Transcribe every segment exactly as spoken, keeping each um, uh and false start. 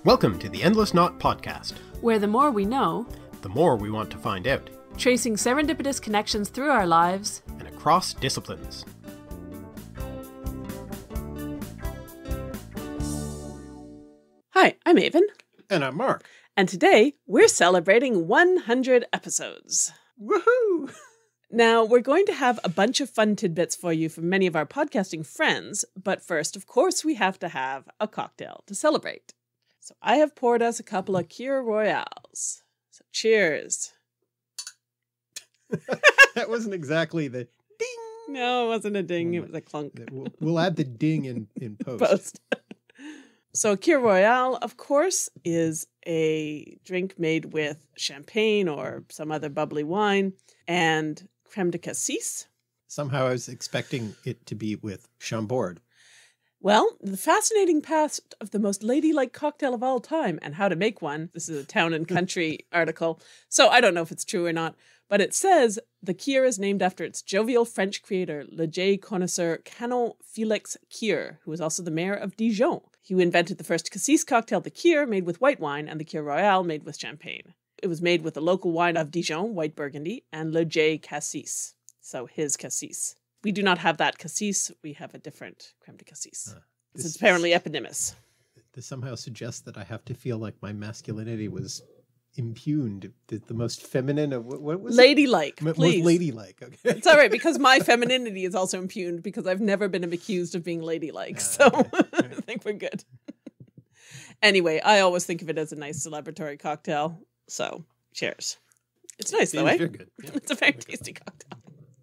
Welcome to the Endless Knot Podcast, where the more we know, the more we want to find out, tracing serendipitous connections through our lives and across disciplines. Hi, I'm Aven. And I'm Mark. And today, we're celebrating one hundred episodes. Woohoo! Now, we're going to have a bunch of fun tidbits for you from many of our podcasting friends, but first, of course, we have to have a cocktail to celebrate. So I have poured us a couple of Kir Royales. So cheers. That wasn't exactly the ding. No, it wasn't a ding. It was a clunk. We'll, we'll add the ding in, in post. Post. So Kir Royale, of course, is a drink made with champagne or some other bubbly wine and creme de cassis. Somehow I was expecting it to be with Chambord. Well, the fascinating past of the most ladylike cocktail of all time and how to make one. This is a Town and Country article, so I don't know if it's true or not, but it says the Kir is named after its jovial French creator, Le J connoisseur Canon Félix Kir, who was also the mayor of Dijon. He invented the first cassis cocktail, the Kir, made with white wine, and the Kir Royale, made with champagne. It was made with the local wine of Dijon, white Burgundy, and Le J cassis, so his cassis. We do not have that cassis. We have a different creme de cassis. Uh, this is apparently eponymous. This somehow suggests that I have to feel like my masculinity was impugned. The, the most feminine of what, what was ladylike, it? please. Most ladylike. Okay. It's all right because my femininity is also impugned because I've never been accused of being ladylike. Uh, so okay. I think we're good. Anyway, I always think of it as a nice celebratory cocktail. So cheers. It's nice though, eh? Good. Yeah. It's a very tasty cocktail.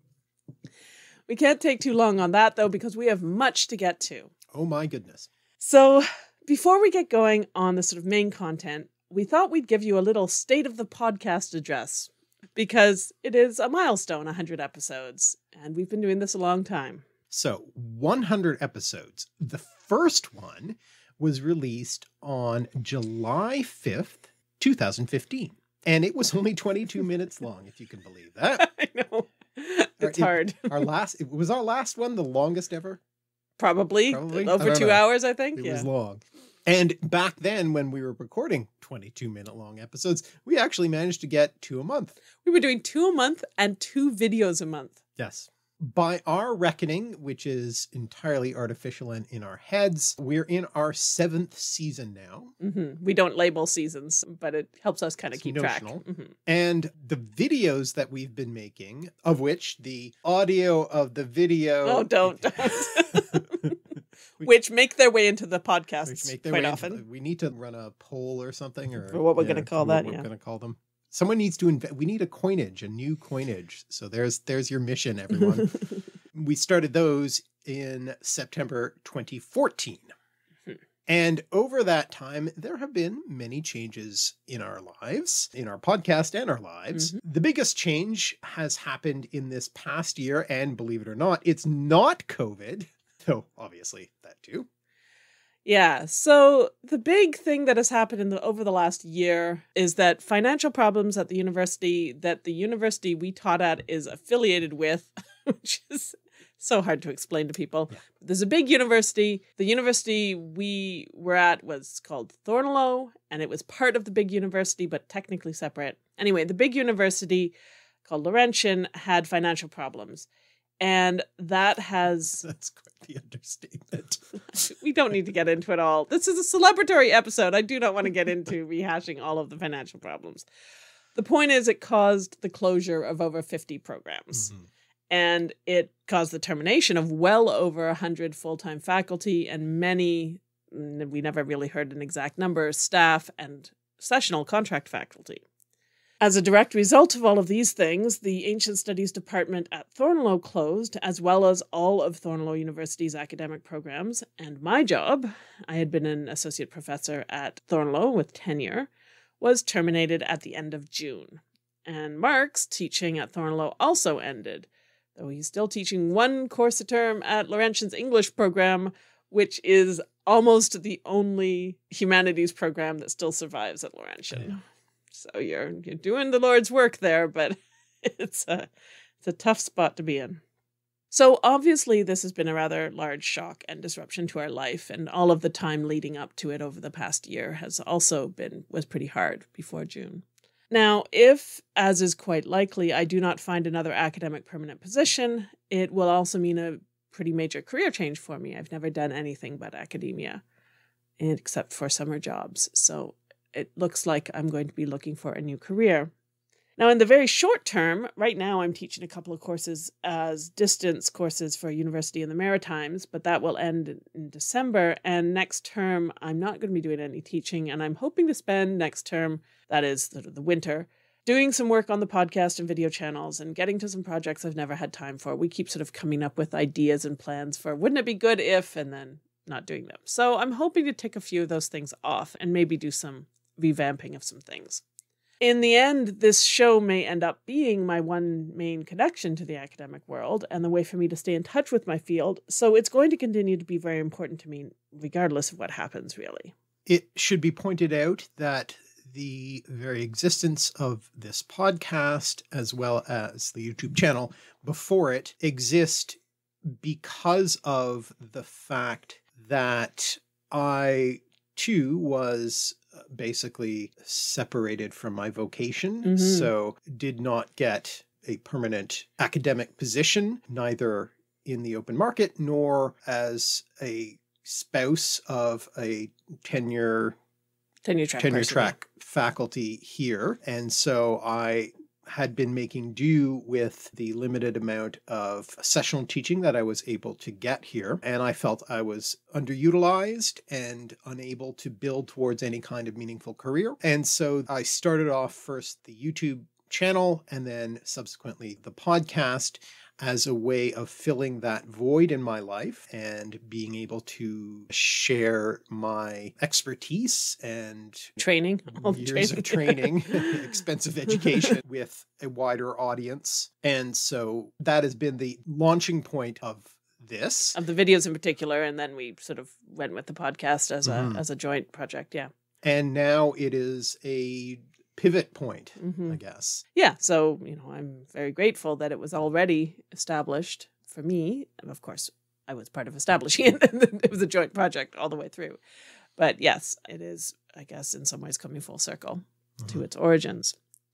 We can't take too long on that, though, because we have much to get to. Oh, my goodness. So before we get going on the sort of main content, we thought we'd give you a little state of the podcast address because it is a milestone, one hundred episodes, and we've been doing this a long time. So one hundred episodes. The first one was released on July fifth, twenty fifteen, and it was only twenty-two minutes long, if you can believe that. I know. It's our, hard. It, our last, it, was our last one the longest ever? Probably. Probably. Over two know. hours, I think. It yeah. was long. And back then, when we were recording twenty-two minute long episodes, we actually managed to get two a month. We were doing two a month and two videos a month. Yes. By our reckoning, which is entirely artificial and in our heads, we're in our seventh season now. Mm-hmm. We don't label seasons, but it helps us kind of it's keep notional. track. Mm-hmm. And the videos that we've been making, of which the audio of the video... Oh, don't, don't. Which make their way into the podcasts quite often. Into, we need to run a poll or something. Or For what we're yeah, going to call what that, we're yeah. going to call them. Someone needs to invent, we need a coinage, a new coinage. So there's there's your mission, everyone. We started those in September twenty fourteen. Hmm. And over that time, there have been many changes in our lives, in our podcast and our lives. Mm-hmm. The biggest change has happened in this past year, and believe it or not, it's not COVID, though obviously that too. Yeah, so the big thing that has happened in the over the last year is that financial problems at the university that the university we taught at is affiliated with, which is so hard to explain to people. Yeah. There's a big university. The university we were at was called Thornlow, and it was part of the big university, but technically separate. Anyway, the big university called Laurentian had financial problems. And that has... That's quite the understatement. We don't need to get into it all. This is a celebratory episode. I do not want to get into rehashing all of the financial problems. The point is it caused the closure of over fifty programs. Mm-hmm. And it caused the termination of well over one hundred full-time faculty and many, we never really heard an exact number, staff and sessional contract faculty. As a direct result of all of these things, the Ancient Studies Department at Thornlow closed, as well as all of Thornlow University's academic programs. And my job, I had been an associate professor at Thornlow with tenure, was terminated at the end of June. And Mark's teaching at Thornlow also ended, though he's still teaching one course a term at Laurentian's English program, which is almost the only humanities program that still survives at Laurentian. Yeah. So you're you're doing the Lord's work there, but it's a it's a tough spot to be in. So obviously this has been a rather large shock and disruption to our life, and all of the time leading up to it over the past year has also been, was pretty hard before June. Now, if, as is quite likely, I do not find another academic permanent position, it will also mean a pretty major career change for me. I've never done anything but academia, except for summer jobs. So it looks like I'm going to be looking for a new career. Now, in the very short term, right now I'm teaching a couple of courses as distance courses for a university in the Maritimes, but that will end in December. And next term, I'm not going to be doing any teaching, and I'm hoping to spend next term, that is the, the winter, doing some work on the podcast and video channels and getting to some projects I've never had time for. We keep sort of coming up with ideas and plans for wouldn't it be good if, and then not doing them. So I'm hoping to tick a few of those things off and maybe do some revamping of some things. In the end, this show may end up being my one main connection to the academic world and the way for me to stay in touch with my field, so it's going to continue to be very important to me, regardless of what happens, really. It should be pointed out that the very existence of this podcast, as well as the YouTube channel before it, exist because of the fact that I, too, was basically separated from my vocation. Mm-hmm. So did not get a permanent academic position, neither in the open market nor as a spouse of a tenure tenure track, tenure person. track faculty here. And so I had been making do with the limited amount of sessional teaching that I was able to get here. And I felt I was underutilized and unable to build towards any kind of meaningful career. And so I started off first the YouTube channel and then subsequently the podcast as a way of filling that void in my life and being able to share my expertise and training, all years training. of training, expensive education with a wider audience. And so that has been the launching point of this. Of the videos in particular, and then we sort of went with the podcast as a mm-hmm. as a joint project, yeah. And now it is a pivot point, mm-hmm. I guess. Yeah. So, you know, I'm very grateful that it was already established for me. And of course, I was part of establishing it. It was a joint project all the way through. But yes, it is, I guess, in some ways coming full circle mm-hmm. to its origins.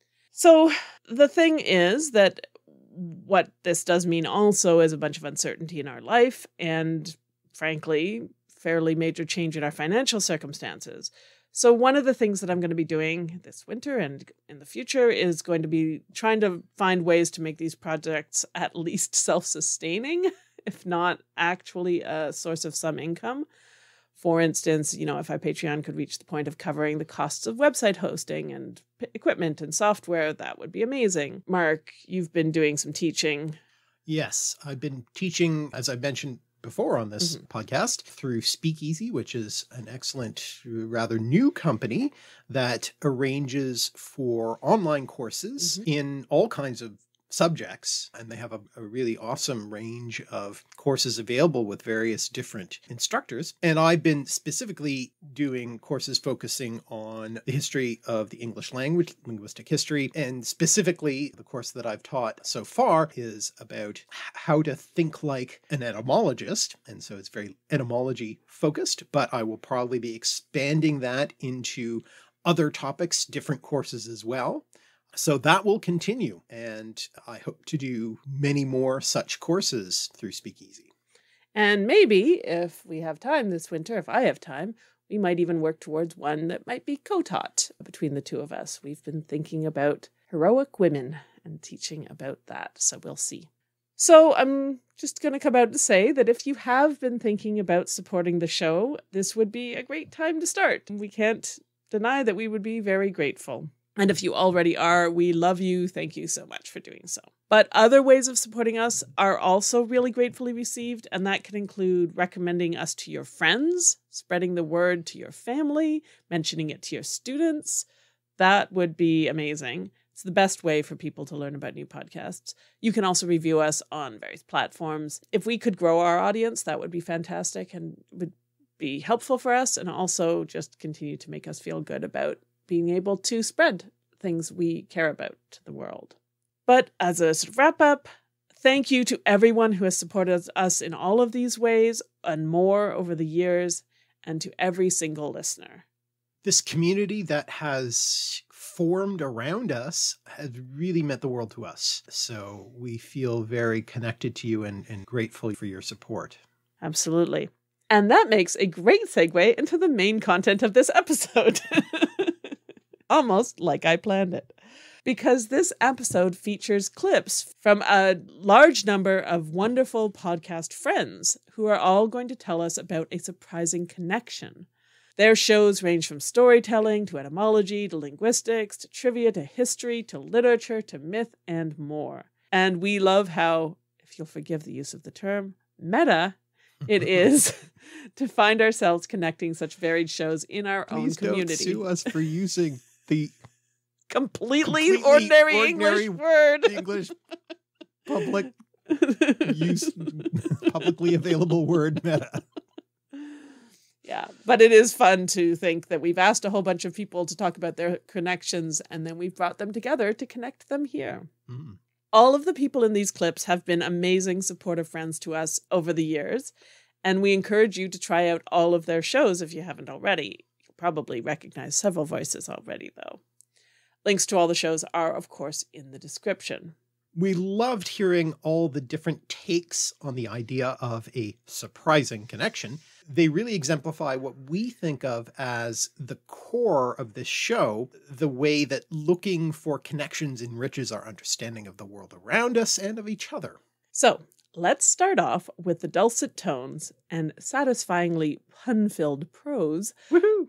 So the thing is that what this does mean also is a bunch of uncertainty in our life and, frankly, fairly major change in our financial circumstances. So one of the things that I'm going to be doing this winter and in the future is going to be trying to find ways to make these projects at least self-sustaining, if not actually a source of some income. For instance, you know, if our Patreon could reach the point of covering the costs of website hosting and p- equipment and software, that would be amazing. Mark, you've been doing some teaching. Yes, I've been teaching, as I mentioned before on this mm-hmm. podcast, through Speakeasy, which is an excellent, rather new company that arranges for online courses mm-hmm. in all kinds of subjects. And they have a, a really awesome range of courses available with various different instructors. And I've been specifically doing courses focusing on the history of the English language, linguistic history. And specifically, the course that I've taught so far is about how to think like an etymologist. And so it's very etymology focused, but I will probably be expanding that into other topics, different courses as well. So that will continue, and I hope to do many more such courses through Speakeasy. And maybe, if we have time this winter, if I have time, we might even work towards one that might be co-taught between the two of us. We've been thinking about heroic women and teaching about that, so we'll see. So I'm just going to come out and say that if you have been thinking about supporting the show, this would be a great time to start. We can't deny that we would be very grateful. And if you already are, we love you. Thank you so much for doing so. But other ways of supporting us are also really gratefully received, and that can include recommending us to your friends, spreading the word to your family, mentioning it to your students. That would be amazing. It's the best way for people to learn about new podcasts. You can also review us on various platforms. If we could grow our audience, that would be fantastic and would be helpful for us, and also just continue to make us feel good about being able to spread things we care about to the world. But as a sort of wrap up, Thank you to everyone who has supported us in all of these ways and more over the years, and to every single listener. This community that has formed around us has really meant the world to us. So we feel very connected to you and, and grateful for your support. Absolutely. And that makes a great segue into the main content of this episode. Almost like I planned it. Because this episode features clips from a large number of wonderful podcast friends who are all going to tell us about a surprising connection. Their shows range from storytelling to etymology to linguistics to trivia to history to literature to myth and more. And we love how, if you'll forgive the use of the term, meta it is to find ourselves connecting such varied shows in our Please own community. Please don't sue us for using the completely, completely ordinary, ordinary English word. English public use, publicly available word meta. Yeah, but it is fun to think that we've asked a whole bunch of people to talk about their connections, and then we've brought them together to connect them here. Mm. All of the people in these clips have been amazing supportive friends to us over the years, and we encourage you to try out all of their shows if you haven't already. You'll probably recognize several voices already, though. Links to all the shows are, of course, in the description. We loved hearing all the different takes on the idea of a surprising connection. They really exemplify what we think of as the core of this show, the way that looking for connections enriches our understanding of the world around us and of each other. So let's start off with the dulcet tones and satisfyingly pun-filled prose Woohoo!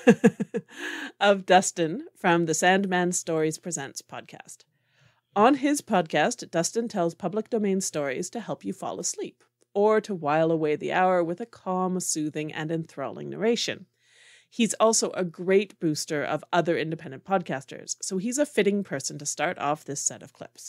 of Dustin from the Sandman Stories Presents podcast. On his podcast, Dustin tells public domain stories to help you fall asleep, or to while away the hour with a calm, soothing, and enthralling narration. He's also a great booster of other independent podcasters, so he's a fitting person to start off this set of clips.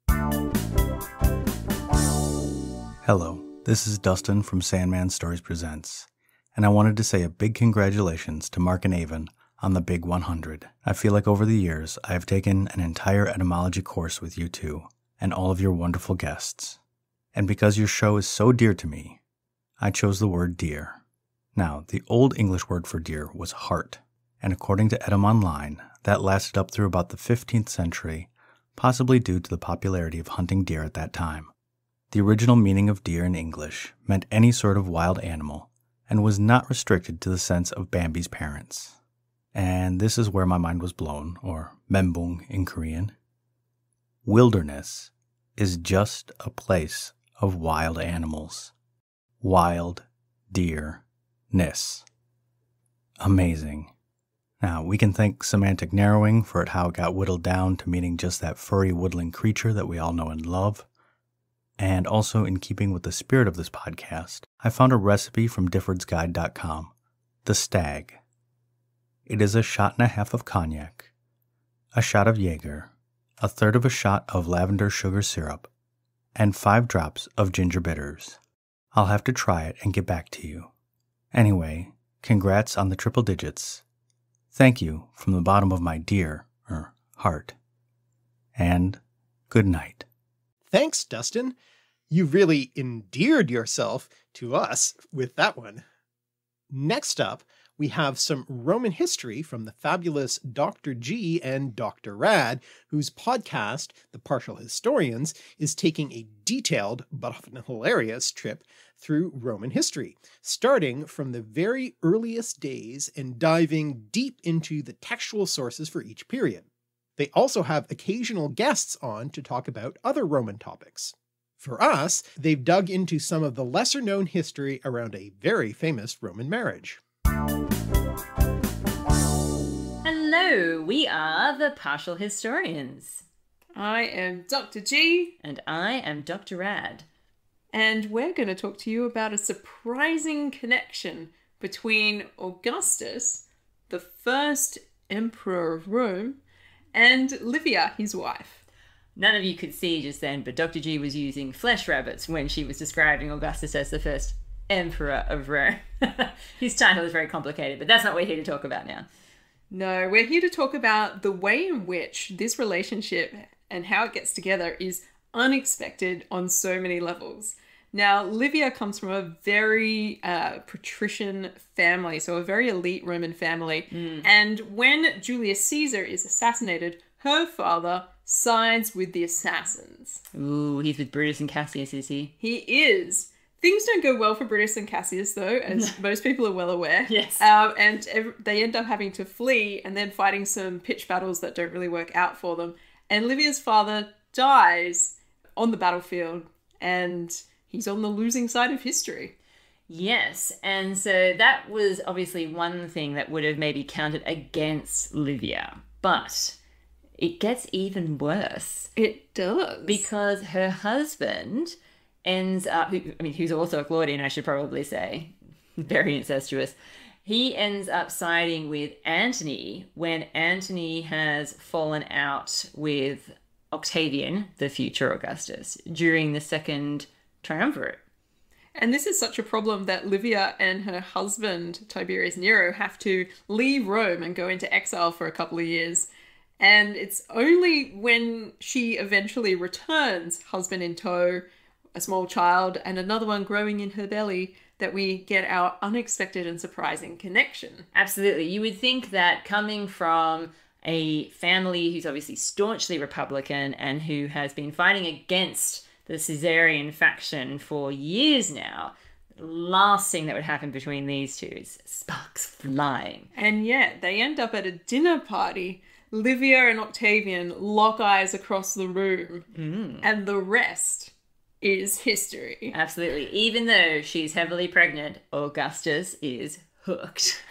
Hello, this is Dustin from Sandman Stories Presents, and I wanted to say a big congratulations to Mark and Avon on the Big one hundred. I feel like over the years, I have taken an entire etymology course with you two, and all of your wonderful guests. And because your show is so dear to me, I chose the word deer. Now, the old English word for deer was heart, and according to Etym Online, that lasted up through about the fifteenth century, possibly due to the popularity of hunting deer at that time. The original meaning of deer in English meant any sort of wild animal, and was not restricted to the sense of Bambi's parents. And this is where my mind was blown, or membung in Korean. Wilderness is just a place of wild animals. Wild deer-ness. Amazing. Now, we can thank semantic narrowing for it how it got whittled down to meaning just that furry woodland creature that we all know and love. And also, in keeping with the spirit of this podcast, I found a recipe from diffords guide dot com, the stag. It is a shot and a half of cognac, a shot of Jaeger, a third of a shot of lavender sugar syrup, and five drops of ginger bitters. I'll have to try it and get back to you. Anyway, congrats on the triple digits. Thank you from the bottom of my dear, er, heart. And good night. Thanks, Dustin. You really endeared yourself to us with that one. Next up, we have some Roman history from the fabulous Doctor G and Doctor Rad, whose podcast, The Partial Historians, is taking a detailed but often hilarious trip through Roman history, starting from the very earliest days and diving deep into the textual sources for each period. They also have occasional guests on to talk about other Roman topics. For us, they've dug into some of the lesser-known history around a very famous Roman marriage. Hello, we are the Partial Historians. I am Doctor G. And I am Doctor Rad. And we're going to talk to you about a surprising connection between Augustus, the first emperor of Rome, and Livia, his wife. None of you could see just then, but Doctor G was using flesh rabbits when she was describing Augustus as the first emperor of Rome. His title is very complicated, but that's not what we're here to talk about now. No, we're here to talk about the way in which this relationship and how it gets together is unexpected on so many levels. Now, Livia comes from a very uh, patrician family, so a very elite Roman family. Mm. And when Julius Caesar is assassinated, her father sides with the assassins. Ooh, he's with Brutus and Cassius, is he? He is. Things don't go well for Brutus and Cassius, though, as most people are well aware. Yes. Um, and ev- they end up having to flee and then fighting some pitched battles that don't really work out for them. And Livia's father dies on the battlefield, and he's on the losing side of history. Yes, and so that was obviously one thing that would have maybe counted against Livia. But it gets even worse. It does. Because her husband ends up, I mean, who's also a Claudian, I should probably say, very incestuous, he ends up siding with Antony when Antony has fallen out with Octavian, the future Augustus, during the second triumvirate. And this is such a problem that Livia and her husband, Tiberius Nero, have to leave Rome and go into exile for a couple of years. And it's only when she eventually returns, husband in tow, a small child, and another one growing in her belly, that we get our unexpected and surprising connection. Absolutely. You would think that coming from a family who's obviously staunchly Republican and who has been fighting against the Caesarian faction for years now, the last thing that would happen between these two is sparks flying. And yet, they end up at a dinner party. Livia and Octavian lock eyes across the room, mm. and the rest is history. Absolutely. Even though she's heavily pregnant, Augustus is hooked.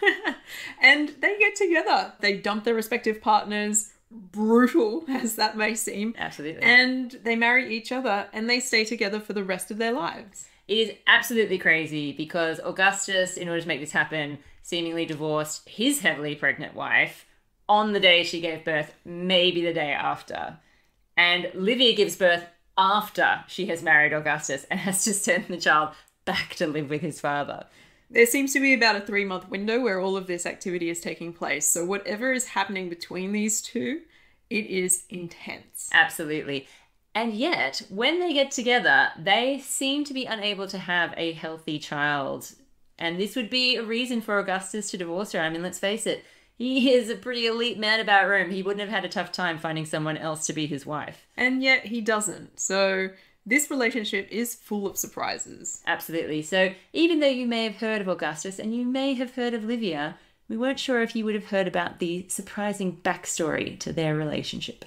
And they get together. They dump their respective partners, brutal as that may seem. Absolutely. And they marry each other and they stay together for the rest of their lives. It is absolutely crazy because Augustus, in order to make this happen, seemingly divorced his heavily pregnant wife on the day she gave birth, maybe the day after. And Livia gives birth after she has married Augustus and has to send the child back to live with his father. There seems to be about a three-month window where all of this activity is taking place. So whatever is happening between these two, it is intense. Absolutely. And yet, when they get together, they seem to be unable to have a healthy child. And this would be a reason for Augustus to divorce her. I mean, let's face it, he is a pretty elite man about Rome. He wouldn't have had a tough time finding someone else to be his wife. And yet he doesn't. So this relationship is full of surprises. Absolutely. So even though you may have heard of Augustus and you may have heard of Livia, we weren't sure if you would have heard about the surprising backstory to their relationship.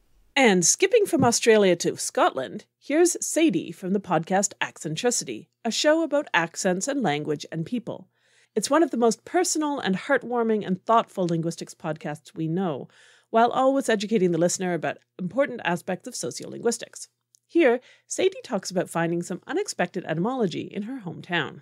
And skipping from Australia to Scotland, here's Sadie from the podcast Accentricity, a show about accents and language and people. It's one of the most personal and heartwarming and thoughtful linguistics podcasts we know, while always educating the listener about important aspects of sociolinguistics. Here, Sadie talks about finding some unexpected etymology in her hometown.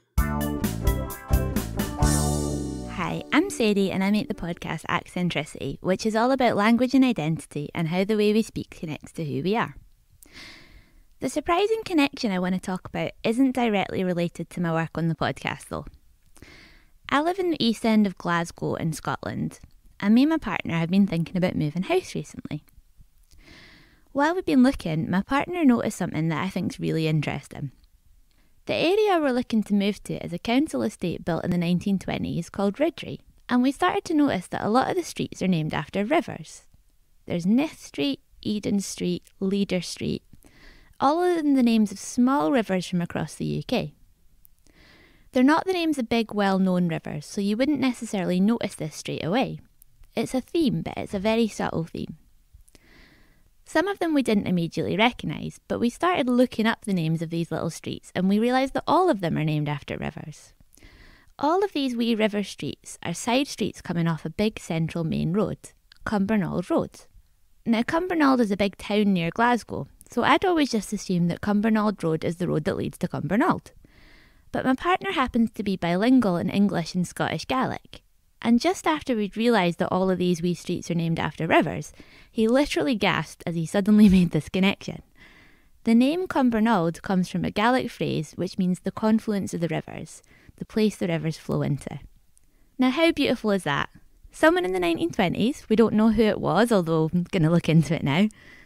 Hi, I'm Sadie and I make the podcast Accentricity, which is all about language and identity and how the way we speak connects to who we are. The surprising connection I want to talk about isn't directly related to my work on the podcast though. I live in the east end of Glasgow in Scotland, and me and my partner have been thinking about moving house recently. While we've been looking, my partner noticed something that I think is really interesting. The area we're looking to move to is a council estate built in the nineteen twenties called Ridgery, and we started to notice that a lot of the streets are named after rivers. There's Nith Street, Eden Street, Leader Street, all of them the names of small rivers from across the U K. They're not the names of big, well-known rivers, so you wouldn't necessarily notice this straight away. It's a theme, but it's a very subtle theme. Some of them we didn't immediately recognise, but we started looking up the names of these little streets and we realised that all of them are named after rivers. All of these wee river streets are side streets coming off a big central main road, Cumbernauld Road. Now Cumbernauld is a big town near Glasgow, so I'd always just assumed that Cumbernauld Road is the road that leads to Cumbernauld. But my partner happens to be bilingual in English and Scottish Gaelic. And just after we'd realised that all of these wee streets are named after rivers, he literally gasped as he suddenly made this connection. The name Cumbernauld comes from a Gaelic phrase which means the confluence of the rivers, the place the rivers flow into. Now how beautiful is that? Someone in the nineteen twenties, we don't know who it was, although I'm going to look into it now,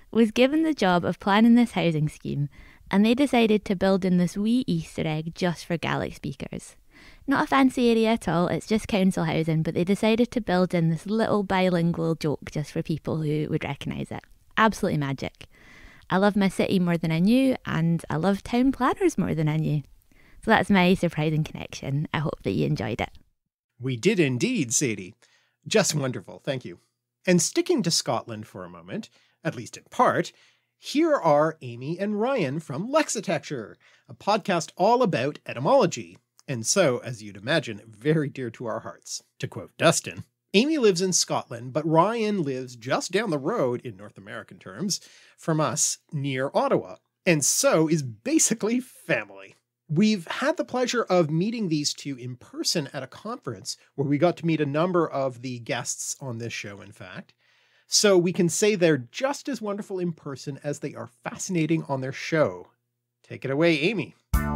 was given the job of planning this housing scheme, and they decided to build in this wee Easter egg just for Gaelic speakers. Not a fancy area at all, it's just council housing, but they decided to build in this little bilingual joke just for people who would recognise it. Absolutely magic. I love my city more than I knew, and I love town planners more than I knew. So that's my surprising connection. I hope that you enjoyed it. We did indeed, Sadie. Just wonderful, thank you. And sticking to Scotland for a moment, at least in part, here are Amy and Ryan from Lexitecture, a podcast all about etymology, and so, as you'd imagine, very dear to our hearts. To quote Dustin, Amy lives in Scotland, but Ryan lives just down the road, in North American terms, from us near Ottawa, and so is basically family. We've had the pleasure of meeting these two in person at a conference where we got to meet a number of the guests on this show, in fact. So we can say they're just as wonderful in person as they are fascinating on their show. Take it away, Amy.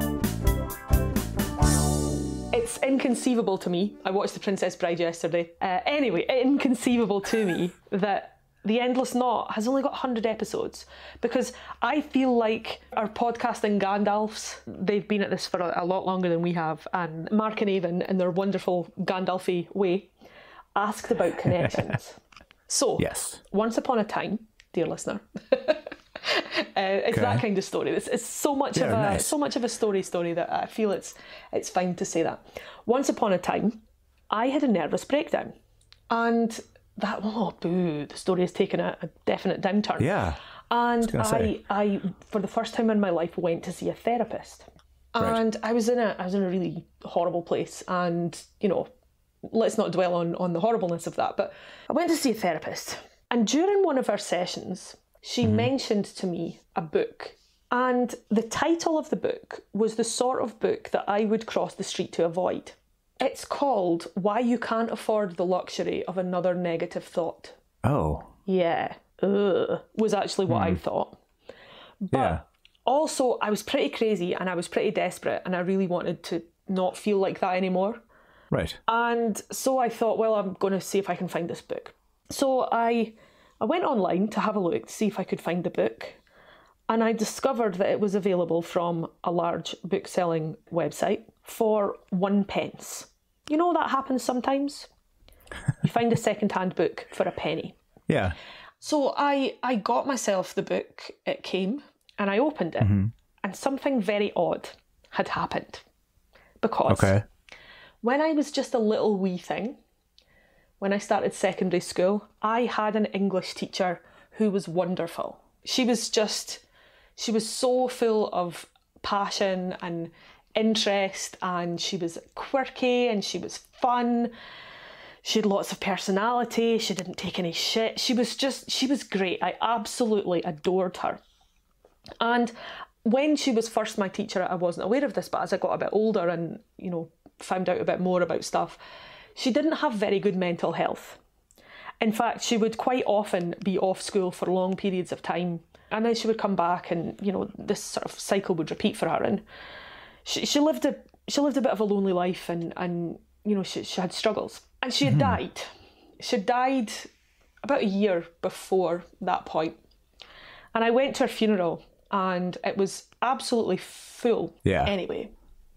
It's inconceivable to me. I watched The Princess Bride yesterday. Uh, anyway, inconceivable to me that The Endless Knot has only got one hundred episodes, because I feel like our podcasting Gandalfs, they've been at this for a, a lot longer than we have, and Mark and Avon, in their wonderful Gandalfy way, asked about connections. So, yes. Once upon a time, dear listener, uh, it's Okay. that kind of story. It's, it's so much Yeah, of a nice. so much of a story story that I feel it's it's fine to say that. Once upon a time, I had a nervous breakdown, and that oh boo, the story has taken a, a definite downturn. Yeah. And gonna I, say. I, for the first time in my life, went to see a therapist, Right. and I was in a I was in a really horrible place, and you know, let's not dwell on on the horribleness of that. But I went to see a therapist, and during one of our sessions, she Mm-hmm. mentioned to me a book, and the title of the book was the sort of book that I would cross the street to avoid. It's called Why You Can't Afford the Luxury of Another Negative Thought. Oh. Yeah, ugh, was actually what I thought. But Yeah. also, I was pretty crazy and I was pretty desperate, and I really wanted to not feel like that anymore. Right. And so I thought, well, I'm going to see if I can find this book. So I I went online to have a look, to see if I could find the book. And I discovered that it was available from a large book-selling website for one pence. You know, that happens sometimes. You find a second-hand book for a penny. Yeah. So I, I got myself the book, it came, and I opened it. And something very odd had happened. Because Okay. when I was just a little wee thing, when I started secondary school, I had an English teacher who was wonderful. She was just, she was so full of passion and interest, and she was quirky and she was fun. She had lots of personality. She didn't take any shit. She was just, she was great. I absolutely adored her. And when she was first my teacher, I wasn't aware of this, but as I got a bit older and, you know, found out a bit more about stuff, she didn't have very good mental health. In fact, she would quite often be off school for long periods of time, and then she would come back, and you know, this sort of cycle would repeat for her. And she she lived a she lived a bit of a lonely life, and and you know, she she had struggles, and she had died. She died about a year before that point, and I went to her funeral, and it was absolutely full. Yeah. Anyway,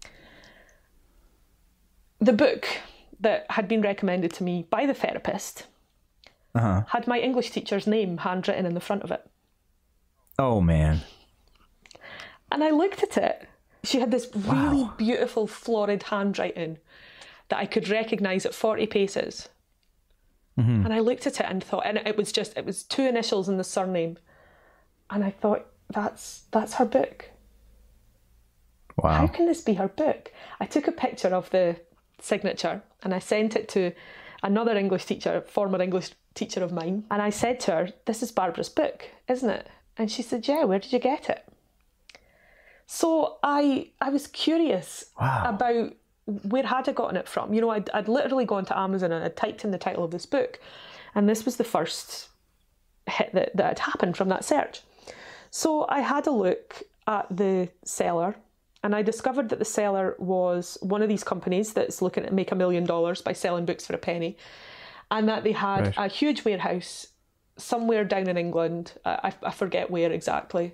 the book that had been recommended to me by the therapist Uh-huh. had my English teacher's name handwritten in the front of it. Oh, man. And I looked at it. She had this really Wow. beautiful florid handwriting that I could recognise at forty paces. Mm-hmm. And I looked at it and thought, and it was just, it was two initials in the surname. And I thought, that's that's her book. Wow. How can this be her book? I took a picture of the signature and I sent it to another English teacher, former English teacher of mine, and I said to her, this is Barbara's book, isn't it? And she said, yeah, where did you get it? So I I was curious Wow. about where had I gotten it from. You know, I'd, I'd literally gone to Amazon and I'd typed in the title of this book, and this was the first hit that, that had happened from that search. So I had a look at the seller, and I discovered that the seller was one of these companies that's looking to make a million dollars by selling books for a penny, and that they had Right. a huge warehouse somewhere down in England. I, I forget where exactly.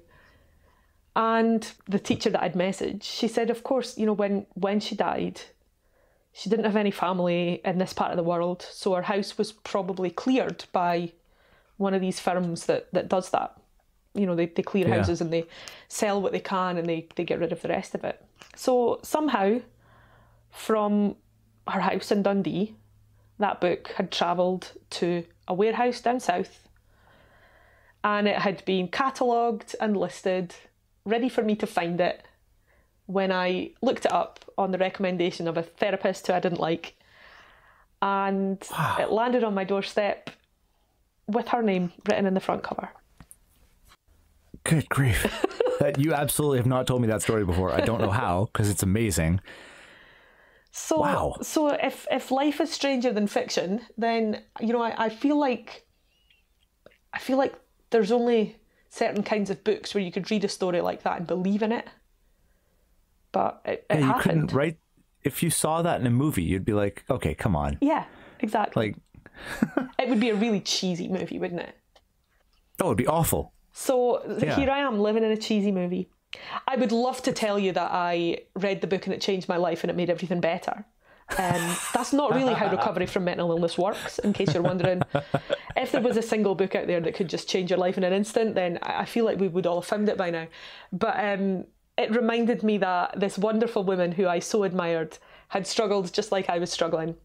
And the teacher that I'd messaged, she said, of course, you know, when, when she died, she didn't have any family in this part of the world, so her house was probably cleared by one of these firms that, that does that. You know, they, they clear Yeah. houses and they sell what they can and they, they get rid of the rest of it. So somehow, from her house in Dundee, that book had travelled to a warehouse down south, and it had been catalogued and listed, ready for me to find it, when I looked it up on the recommendation of a therapist who I didn't like. And Wow. it landed on my doorstep with her name written in the front cover. Good grief. That you absolutely have not told me that story before. I don't know how, because it's amazing. So, Wow. so if, if life is stranger than fiction, then, you know, I, I feel like, I feel like there's only certain kinds of books where you could read a story like that and believe in it. But it, it Yeah, you happened. couldn't write. If you saw that in a movie, you'd be like, okay, come on. Yeah, exactly. Like, It would be a really cheesy movie, wouldn't it? that would be awful. So Yeah. here I am living in a cheesy movie. I would love to tell you that I read the book and it changed my life and it made everything better. Um, that's not really how recovery from mental illness works, in case you're wondering. If there was a single book out there that could just change your life in an instant, then I I feel like we would all have found it by now. But um, it reminded me that this wonderful woman who I so admired had struggled just like I was struggling.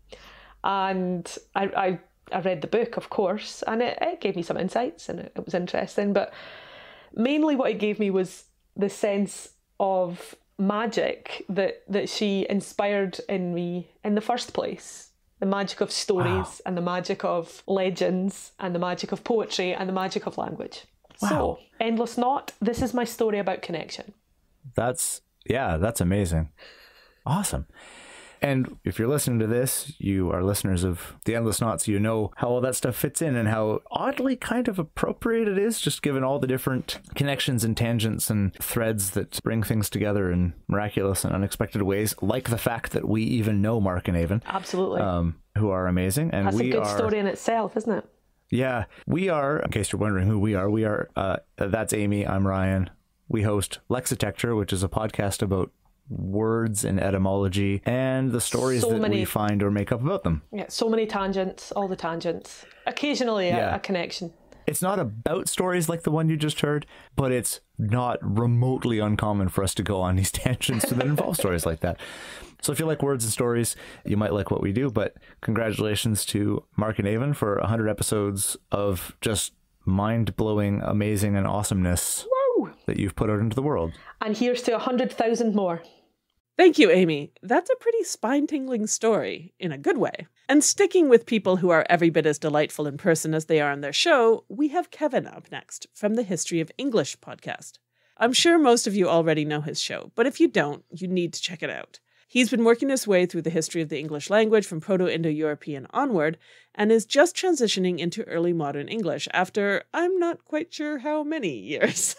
And I, I, I read the book, of course, and it, it gave me some insights and it, it was interesting. But mainly what it gave me was the sense of magic that, that she inspired in me in the first place. The magic of stories Wow. and the magic of legends and the magic of poetry and the magic of language. Wow. So, Endless Knot, this is my story about connection. That's, yeah, that's amazing. Awesome. And if you're listening to this, you are listeners of The Endless Knots, you know how all that stuff fits in and how oddly kind of appropriate it is, just given all the different connections and tangents and threads that bring things together in miraculous and unexpected ways, like the fact that we even know Mark and Avon, Absolutely. um, who are amazing. And That's we a good are, story in itself, isn't it? Yeah, we are, in case you're wondering who we are, we are, uh, that's Amy, I'm Ryan. We host Lexitecture, which is a podcast about words and etymology and the stories So that many- we find or make up about them. Yeah, so many tangents, all the tangents. Occasionally a, Yeah. a connection. It's not about stories like the one you just heard, but it's not remotely uncommon for us to go on these tangents that involve stories like that. So if you like words and stories, you might like what we do, but congratulations to Mark and Avon for one hundred episodes of just mind-blowing, amazing, and awesomeness Woo! that you've put out into the world. And here's to a hundred thousand more. Thank you, Amy. That's a pretty spine-tingling story, in a good way. And sticking with people who are every bit as delightful in person as they are on their show, we have Kevin up next from the History of English podcast. I'm sure most of you already know his show, but if you don't, you need to check it out. He's been working his way through the history of the English language from Proto-Indo-European onward, and is just transitioning into early modern English after I'm not quite sure how many years.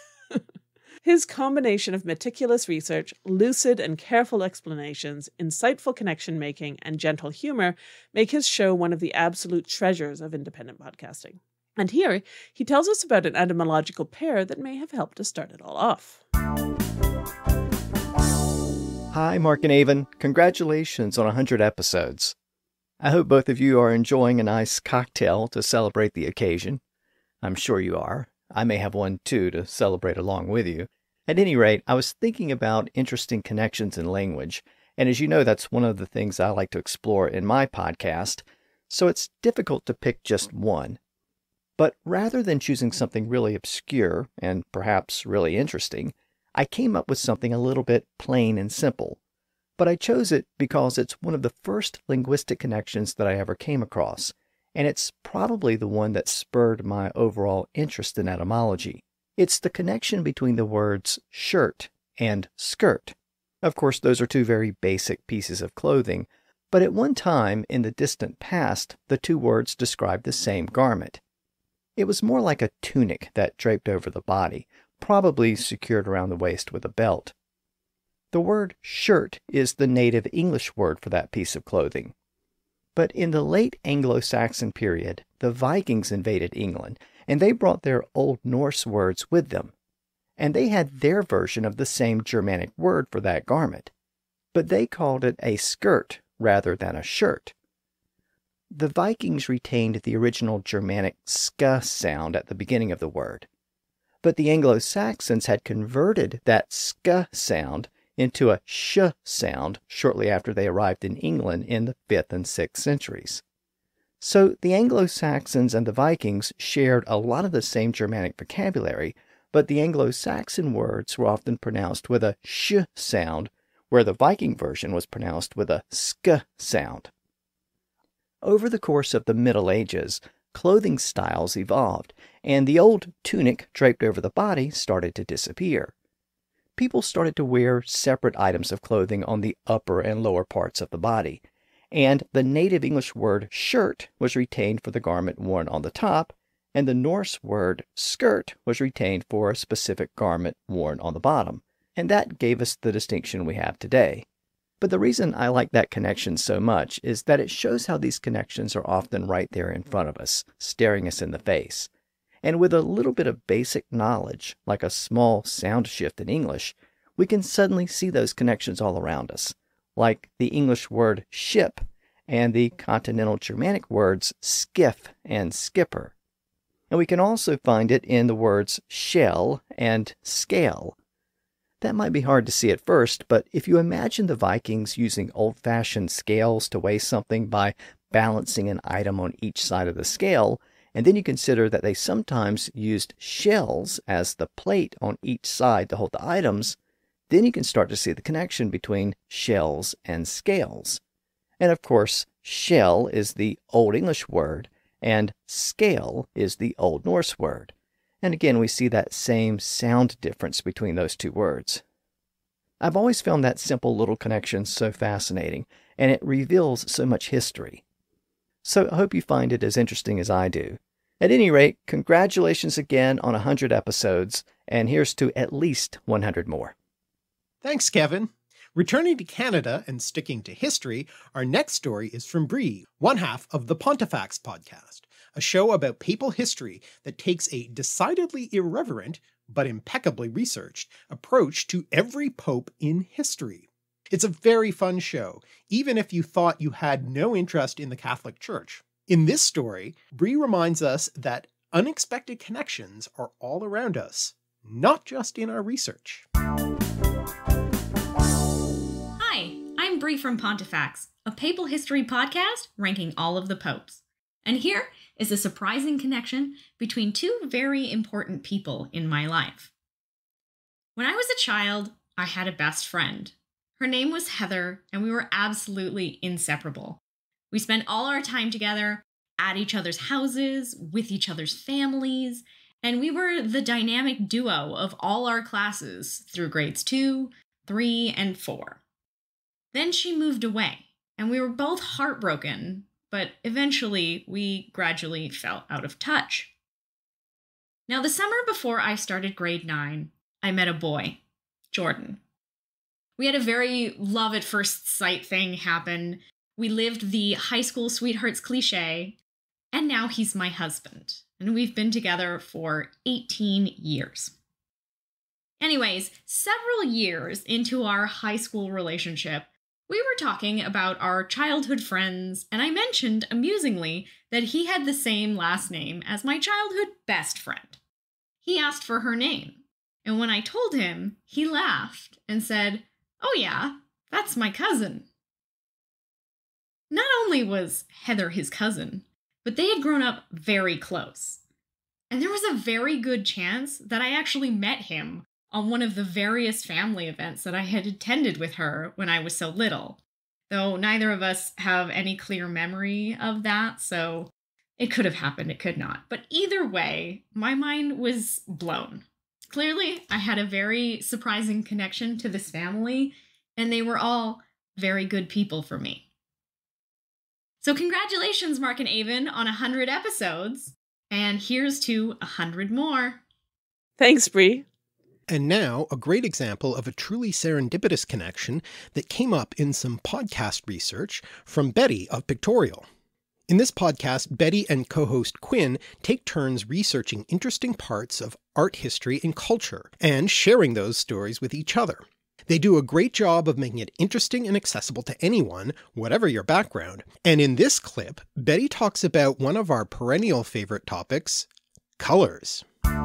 His combination of meticulous research, lucid and careful explanations, insightful connection making, and gentle humor make his show one of the absolute treasures of independent podcasting. And here, he tells us about an etymological pair that may have helped to start it all off. Hi, Mark and Avon. Congratulations on one hundred episodes. I hope both of you are enjoying a nice cocktail to celebrate the occasion. I'm sure you are. I may have one too to celebrate along with you. At any rate, I was thinking about interesting connections in language, and as you know, that's one of the things I like to explore in my podcast, so it's difficult to pick just one. But rather than choosing something really obscure and perhaps really interesting, I came up with something a little bit plain and simple. But I chose it because it's one of the first linguistic connections that I ever came across, and it's probably the one that spurred my overall interest in etymology. It's the connection between the words shirt and skirt. Of course, those are two very basic pieces of clothing, but at one time in the distant past, the two words described the same garment. It was more like a tunic that draped over the body, probably secured around the waist with a belt. The word shirt is the native English word for that piece of clothing. But in the late Anglo-Saxon period, the Vikings invaded England, and they brought their Old Norse words with them. And they had their version of the same Germanic word for that garment, but they called it a skirt rather than a shirt. The Vikings retained the original Germanic sk sound at the beginning of the word, but the Anglo-Saxons had converted that sk sound into a sh sound shortly after they arrived in England in the fifth and sixth centuries. So the Anglo-Saxons and the Vikings shared a lot of the same Germanic vocabulary, but the Anglo-Saxon words were often pronounced with a sh sound, where the Viking version was pronounced with a sk sound. Over the course of the Middle Ages, clothing styles evolved, and the old tunic draped over the body started to disappear. People started to wear separate items of clothing on the upper and lower parts of the body, and the native English word shirt was retained for the garment worn on the top, and the Norse word skirt was retained for a specific garment worn on the bottom, and that gave us the distinction we have today. But the reason I like that connection so much is that it shows how these connections are often right there in front of us, staring us in the face. And with a little bit of basic knowledge, like a small sound shift in English, we can suddenly see those connections all around us, like the English word ship and the continental Germanic words skiff and skipper. And we can also find it in the words shell and scale. That might be hard to see at first, but if you imagine the Vikings using old-fashioned scales to weigh something by balancing an item on each side of the scale, and then you consider that they sometimes used shells as the plate on each side to hold the items, then you can start to see the connection between shells and scales. And of course, shell is the Old English word, and scale is the Old Norse word. And again, we see that same sound difference between those two words. I've always found that simple little connection so fascinating, and it reveals so much history. So I hope you find it as interesting as I do. At any rate, congratulations again on one hundred episodes, and here's to at least one hundred more. Thanks, Kevin. Returning to Canada and sticking to history, our next story is from Bree, one half of the Pontifex podcast, a show about papal history that takes a decidedly irreverent, but impeccably researched, approach to every pope in history. It's a very fun show, even if you thought you had no interest in the Catholic Church. In this story, Bree reminds us that unexpected connections are all around us, not just in our research. Hi, I'm Bree from Pontifex, a papal history podcast ranking all of the popes. And here is a surprising connection between two very important people in my life. When I was a child, I had a best friend. Her name was Heather, and we were absolutely inseparable. We spent all our time together at each other's houses, with each other's families, and we were the dynamic duo of all our classes through grades two, three, and four. Then she moved away, and we were both heartbroken, but eventually we gradually fell out of touch. Now, the summer before I started grade nine, I met a boy, Jordan. We had a very love at first sight thing happen. We lived the high school sweethearts cliche, and now he's my husband, and we've been together for eighteen years. Anyways, several years into our high school relationship, we were talking about our childhood friends, and I mentioned, amusingly, that he had the same last name as my childhood best friend. He asked for her name, and when I told him, he laughed and said, "Oh yeah, that's my cousin." Not only was Heather his cousin, but they had grown up very close. And there was a very good chance that I actually met him on one of the various family events that I had attended with her when I was so little, though neither of us have any clear memory of that, so it could have happened, it could not. But either way, my mind was blown. Clearly, I had a very surprising connection to this family, and they were all very good people for me. So congratulations, Mark and Avon, on one hundred episodes, and here's to one hundred more. Thanks, Bree. And now, a great example of a truly serendipitous connection that came up in some podcast research from Betty of Pictorial. In this podcast, Betty and co-host Quinn take turns researching interesting parts of art history and culture, and sharing those stories with each other. They do a great job of making it interesting and accessible to anyone, whatever your background. And in this clip, Betty talks about one of our perennial favorite topics, colors.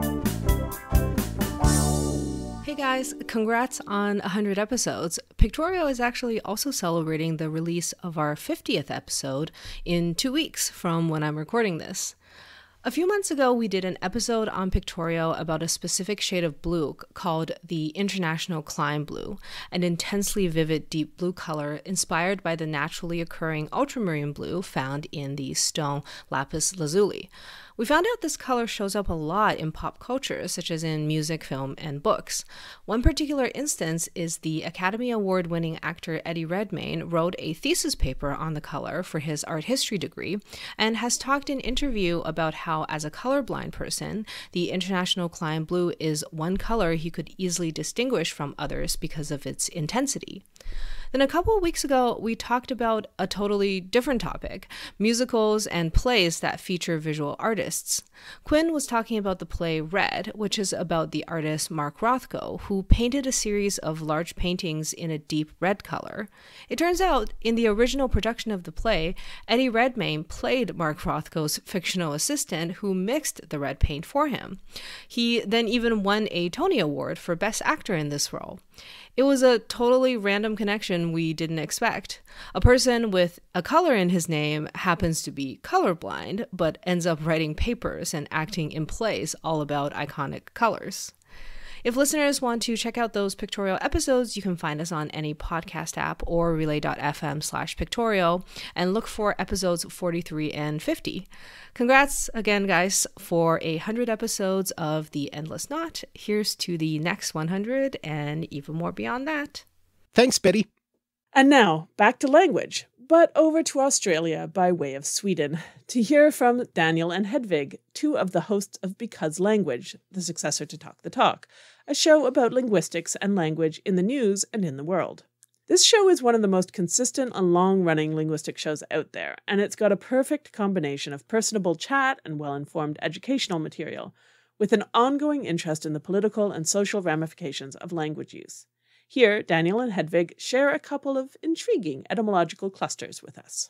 Hey guys, congrats on one hundred episodes. Pictorio is actually also celebrating the release of our fiftieth episode in two weeks from when I'm recording this. A few months ago, we did an episode on Pictorio about a specific shade of blue called the International Klein Blue, an intensely vivid deep blue color inspired by the naturally occurring ultramarine blue found in the stone lapis lazuli. We found out this color shows up a lot in pop culture, such as in music, film, and books. One particular instance is the Academy Award-winning actor Eddie Redmayne wrote a thesis paper on the color for his art history degree, and has talked in interview about how, as a colorblind person, the International Klein Blue is one color he could easily distinguish from others because of its intensity. Then a couple of weeks ago, we talked about a totally different topic, musicals and plays that feature visual artists. Quinn was talking about the play Red, which is about the artist Mark Rothko, who painted a series of large paintings in a deep red color. It turns out, in the original production of the play, Eddie Redmayne played Mark Rothko's fictional assistant who mixed the red paint for him. He then even won a Tony Award for Best Actor in this role. It was a totally random connection we didn't expect. A person with a color in his name happens to be colorblind, but ends up writing papers and acting in plays all about iconic colors. If listeners want to check out those Pictorio episodes, you can find us on any podcast app or relay.fm slash Pictorio and look for episodes forty-three and fifty. Congrats again, guys, for a hundred episodes of The Endless Knot. Here's to the next one hundred and even more beyond that. Thanks, Betty. And now, back to language, but over to Australia by way of Sweden, to hear from Daniel and Hedvig, two of the hosts of Because Language, the successor to Talk the Talk, a show about linguistics and language in the news and in the world. This show is one of the most consistent and long-running linguistic shows out there, and it's got a perfect combination of personable chat and well-informed educational material, with an ongoing interest in the political and social ramifications of language use. Here, Daniel and Hedvig share a couple of intriguing etymological clusters with us.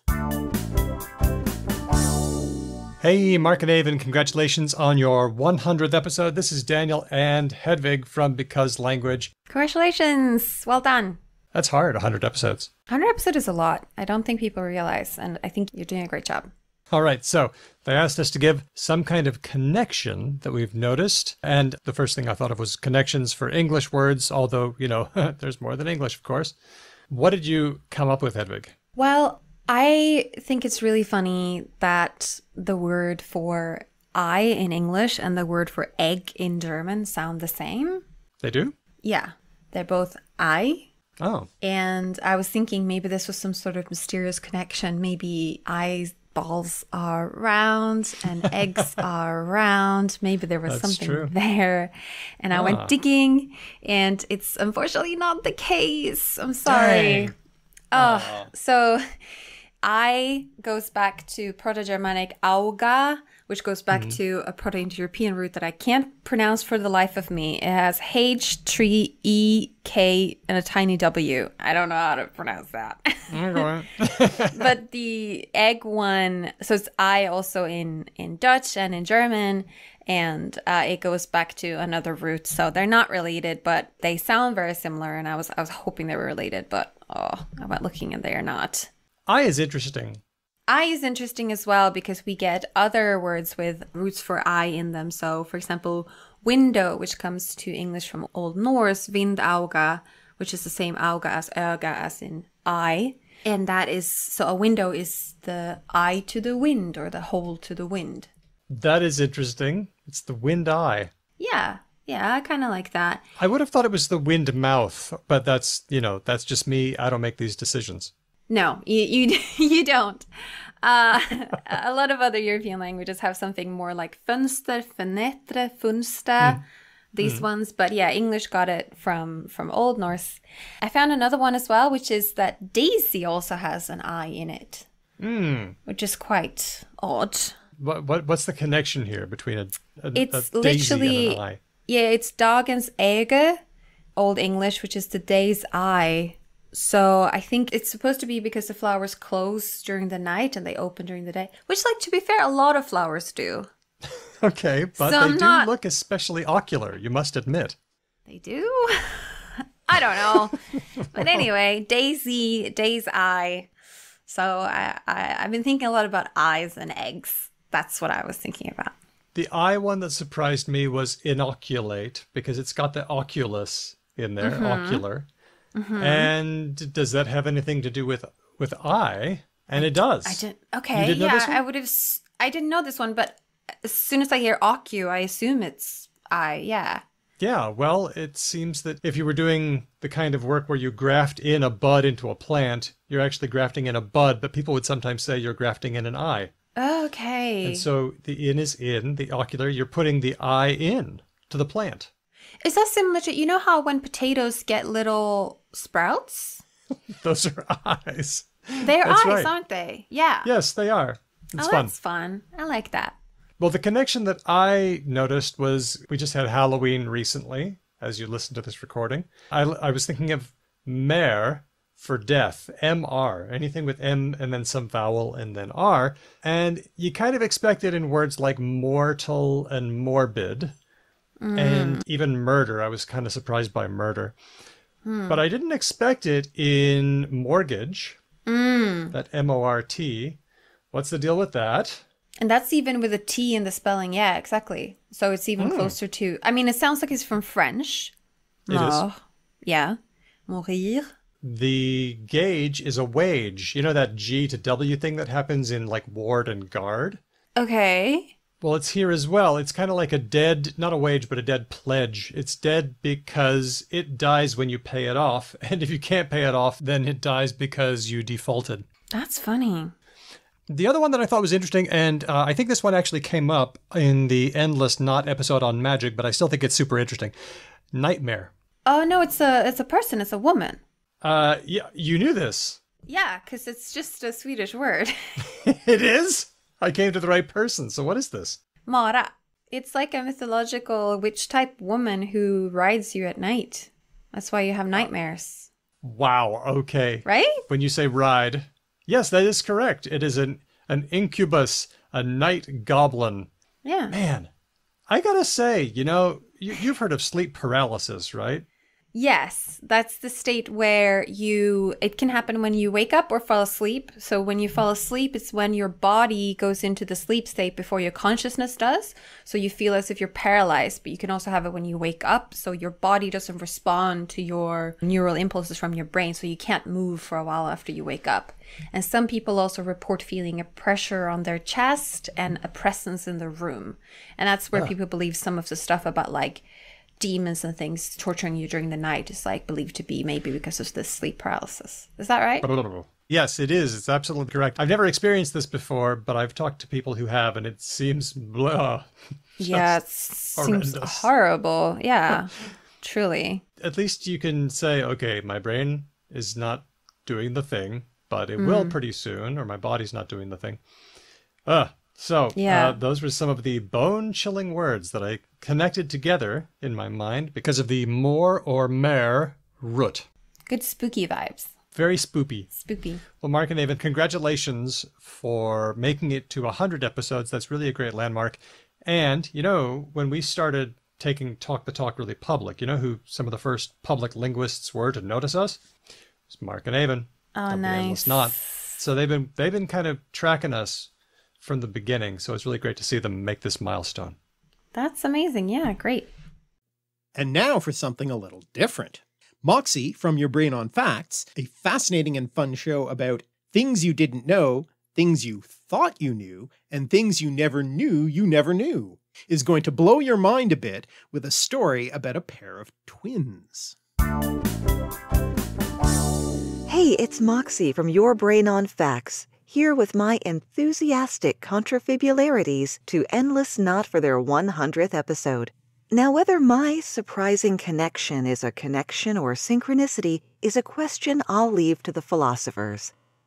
Hey, Mark and Avon, congratulations on your one hundredth episode. This is Daniel and Hedvig from Because Language. Congratulations. Well done. That's hard, one hundred episodes. one hundred episodes is a lot. I don't think people realize, and I think you're doing a great job. All right, so they asked us to give some kind of connection that we've noticed. And the first thing I thought of was connections for English words, although, you know, there's more than English, of course. What did you come up with, Hedvig? Well, I think it's really funny that the word for I in English and the word for egg in German sound the same. They do? Yeah, they're both I. Oh. And I was thinking maybe this was some sort of mysterious connection. Maybe I balls are round and eggs are round. Maybe there was That's something true. there. And I Ah. went digging, and it's unfortunately not the case. I'm sorry. Dang. Oh, so I goes back to Proto-Germanic auga, which goes back Mhm. to a Proto-Indo-European root that I can't pronounce for the life of me. It has H, three, E, K, and a tiny W. I don't know how to pronounce that. But the egg one, so it's I also in, in Dutch and in German, and uh, it goes back to another root. So they're not related, but they sound very similar, and I was I was hoping they were related, but oh, I went looking and they are not. I is interesting. I is interesting as well because we get other words with roots for I in them. So, for example, window, which comes to English from Old Norse, vindauga, which is the same auga as öga as in I. And that is, so a window is the eye to the wind or the hole to the wind. That is interesting. It's the wind eye. Yeah, yeah, I kind of like that. I would have thought it was the wind mouth, but that's, you know, that's just me. I don't make these decisions. No, you you, you don't. Uh, a lot of other European languages have something more like fönster, fenêtre, funster, mm. these mm. ones. But yeah, English got it from, from Old Norse. I found another one as well, which is that daisy also has an I in it. Mm. which is quite odd. What, what What's the connection here between a, a, It's a daisy literally, and an eye? yeah, it's dagens øye, Old English, which is the day's eye. So I think it's supposed to be because the flowers close during the night and they open during the day, which, like, to be fair, a lot of flowers do. Okay, but So they I'm do not- look especially ocular, you must admit. They do? I don't know. But anyway, daisy, day's eye. So I, I, I've been thinking a lot about eyes and eggs. That's what I was thinking about. The eye one that surprised me was inoculate, because it's got the oculus in there, Mm-hmm. ocular. And does that have anything to do with with eye? And it does. I didn't. Okay, didn't know yeah, this one? I would have. s- I didn't know this one, but as soon as I hear ocu, I assume it's eye. Yeah. Yeah, well, it seems that if you were doing the kind of work where you graft in a bud into a plant, you're actually grafting in a bud, but people would sometimes say you're grafting in an eye. Okay. And so the in is in, the ocular, you're putting the eye in to the plant. Is that similar to, you know how when potatoes get little sprouts? Those are eyes. They're That's eyes, right. aren't they? Yeah. Yes, they are. It's oh, fun. that's fun. I like that. Well, the connection that I noticed was we just had Halloween recently, as you listen to this recording. I, I was thinking of mer for death, M R, anything with M and then some vowel and then R. And you kind of expect it in words like mortal and morbid and even murder. I was kind of surprised by murder. But I didn't expect it in mortgage, that M O R T. What's the deal with that? And that's even with a T in the spelling. Yeah, exactly. So it's even closer to, I mean, it sounds like it's from French. It is. Mort. Yeah. Mourir. The gauge is a wage. You know that G to W thing that happens in like ward and guard? Okay. Well, it's here as well. It's kind of like a dead, not a wage, but a dead pledge. It's dead because it dies when you pay it off. And if you can't pay it off, then it dies because you defaulted. That's funny. The other one that I thought was interesting, and uh, I think this one actually came up in the Endless Knot episode on magic, but I still think it's super interesting. Nightmare. Oh, no, it's a it's a person. It's a woman. Uh, yeah, you knew this. Yeah, because it's just a Swedish word. It is? I came to the right person. So what is this? Mara. It's like a mythological witch-type woman who rides you at night. That's why you have nightmares. Wow, okay. Right? When you say ride, yes, that is correct. It is an, an incubus, a night goblin. Yeah. Man, I gotta say, you know, you, you've heard of sleep paralysis, right? Yes, that's the state where you, it can happen when you wake up or fall asleep. So when you fall asleep, it's when your body goes into the sleep state before your consciousness does. So you feel as if you're paralyzed, but you can also have it when you wake up. So your body doesn't respond to your neural impulses from your brain. So you can't move for a while after you wake up. And some people also report feeling a pressure on their chest and a presence in the room. And that's where Ah. people believe some of the stuff about like demons and things torturing you during the night is like believed to be maybe because of this sleep paralysis. Is that right? Yes, it is. It's absolutely correct. I've never experienced this before, but I've talked to people who have, and it seems blah. Yeah, it Just seems horrendous. horrible. Yeah, truly. At least you can say, okay, my brain is not doing the thing, but it will pretty soon, or my body's not doing the thing. Uh, so Yeah. uh, those were some of the bone-chilling words that I connected together in my mind because of the more or mer root. Good spooky vibes. Very spoopy. Spooky. Well, Mark and Ava, congratulations for making it to one hundred episodes. That's really a great landmark. And, you know, when we started taking Talk the Talk really public, you know who some of the first public linguists were to notice us? It was Mark and Ava. Oh, of the Endless nice. Knot. So they've been they've been kind of tracking us from the beginning. So it's really great to see them make this milestone. That's amazing. Yeah, great. And now for something a little different. Moxie from Your Brain on Facts, a fascinating and fun show about things you didn't know, things you thought you knew, and things you never knew you never knew, is going to blow your mind a bit with a story about a pair of twins. Hey, it's Moxie from Your Brain on Facts, here with my enthusiastic contrafibularities to Endless Knot for their one hundredth episode. Now, whether my surprising connection is a connection or synchronicity is a question I'll leave to the philosophers.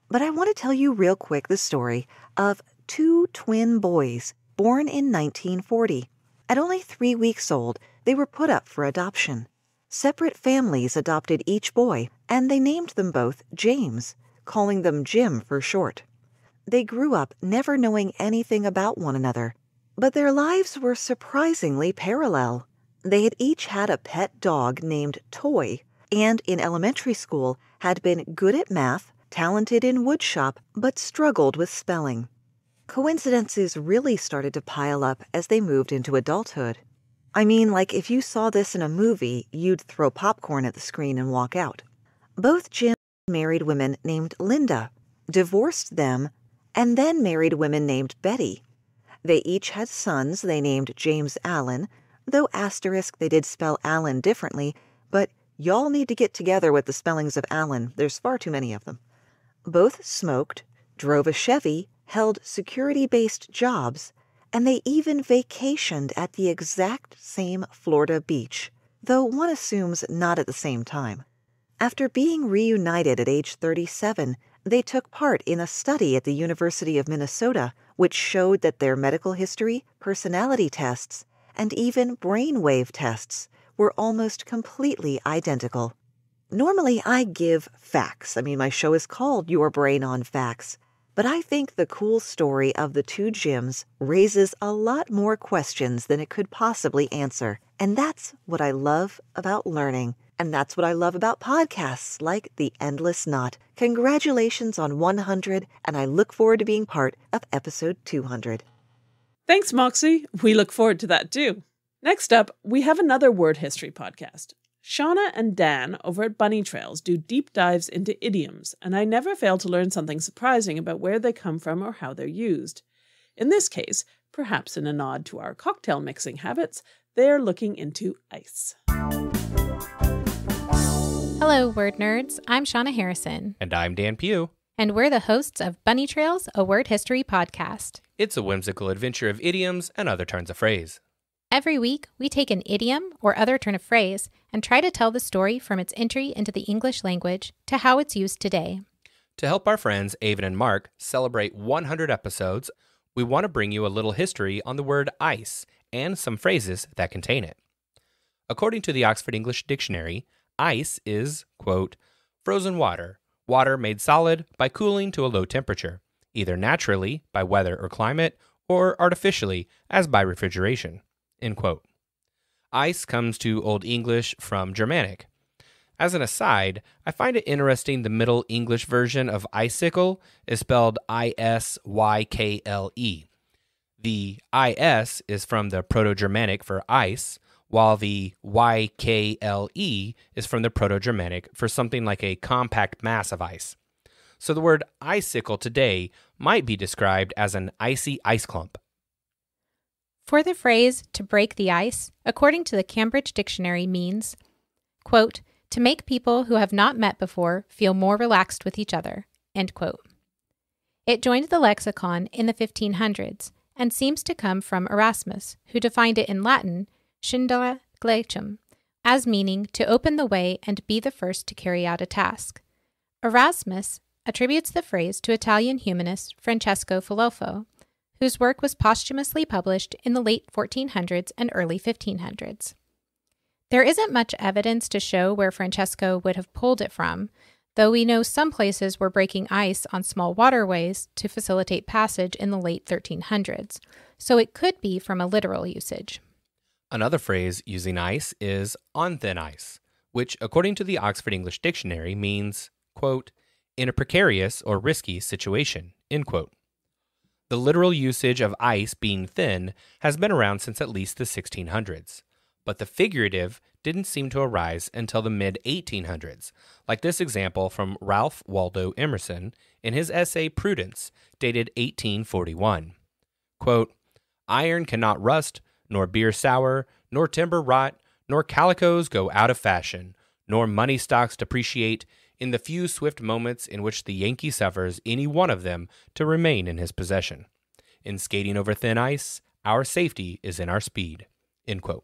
But I want to tell you real quick the story of two twin boys born in nineteen forty. At only three weeks old, they were put up for adoption. Separate families adopted each boy, and they named them both James, calling them Jim for short. They grew up never knowing anything about one another, but their lives were surprisingly parallel. They had each had a pet dog named Toy, and in elementary school had been good at math, talented in woodshop, but struggled with spelling. Coincidences really started to pile up as they moved into adulthood. I mean, like if you saw this in a movie, you'd throw popcorn at the screen and walk out. Both Jim married women named Linda, divorced them, and then married women named Betty. They each had sons they named James Allen, though asterisk they did spell Allen differently, but y'all need to get together with the spellings of Allen. There's far too many of them. Both smoked, drove a Chevy, held security-based jobs, and they even vacationed at the exact same Florida beach, though one assumes not at the same time. After being reunited at age thirty-seven, they took part in a study at the University of Minnesota, which showed that their medical history, personality tests, and even brainwave tests were almost completely identical. Normally, I give facts. I mean, my show is called Your Brain on Facts. But I think the cool story of the two Jims raises a lot more questions than it could possibly answer. And that's what I love about learning. And that's what I love about podcasts like The Endless Knot. Congratulations on one hundred, and I look forward to being part of episode two hundred. Thanks, Moxie. We look forward to that too. Next up, we have another word history podcast. Shauna and Dan over at Bunny Trails do deep dives into idioms, and I never fail to learn something surprising about where they come from or how they're used. In this case, perhaps in a nod to our cocktail mixing habits, they're looking into ice. Hello, word nerds. I'm Shauna Harrison. And I'm Dan Pugh. And we're the hosts of Bunny Trails, a word history podcast. It's a whimsical adventure of idioms and other turns of phrase. Every week, we take an idiom or other turn of phrase and try to tell the story from its entry into the English language to how it's used today. To help our friends Avon and Mark celebrate one hundred episodes, we want to bring you a little history on the word ice and some phrases that contain it. According to the Oxford English Dictionary, ice is, quote, frozen water, water made solid by cooling to a low temperature, either naturally by weather or climate, or artificially as by refrigeration. End quote. Ice comes to Old English from Germanic. As an aside, I find it interesting the Middle English version of icicle is spelled I S Y K L E. The I S is from the Proto-Germanic for ice, while the Y K L E is from the Proto-Germanic for something like a compact mass of ice. So the word icicle today might be described as an icy ice clump. For the phrase, to break the ice, according to the Cambridge Dictionary means, quote, to make people who have not met before feel more relaxed with each other, end quote. It joined the lexicon in the fifteen hundreds and seems to come from Erasmus, who defined it in Latin, scindere glacium, as meaning to open the way and be the first to carry out a task. Erasmus attributes the phrase to Italian humanist Francesco Filelfo, whose work was posthumously published in the late fourteen hundreds and early fifteen hundreds. There isn't much evidence to show where Francesco would have pulled it from, though we know some places were breaking ice on small waterways to facilitate passage in the late thirteen hundreds, so it could be from a literal usage. Another phrase using ice is on thin ice, which, according to the Oxford English Dictionary, means, quote, in a precarious or risky situation, end quote. The literal usage of ice being thin has been around since at least the sixteen hundreds, but the figurative didn't seem to arise until the mid eighteen hundreds, like this example from Ralph Waldo Emerson in his essay Prudence, dated eighteen forty-one. Quote, iron cannot rust, nor beer sour, nor timber rot, nor calicos go out of fashion, nor money stocks depreciate, in the few swift moments in which the Yankee suffers any one of them to remain in his possession. In skating over thin ice, our safety is in our speed. End quote.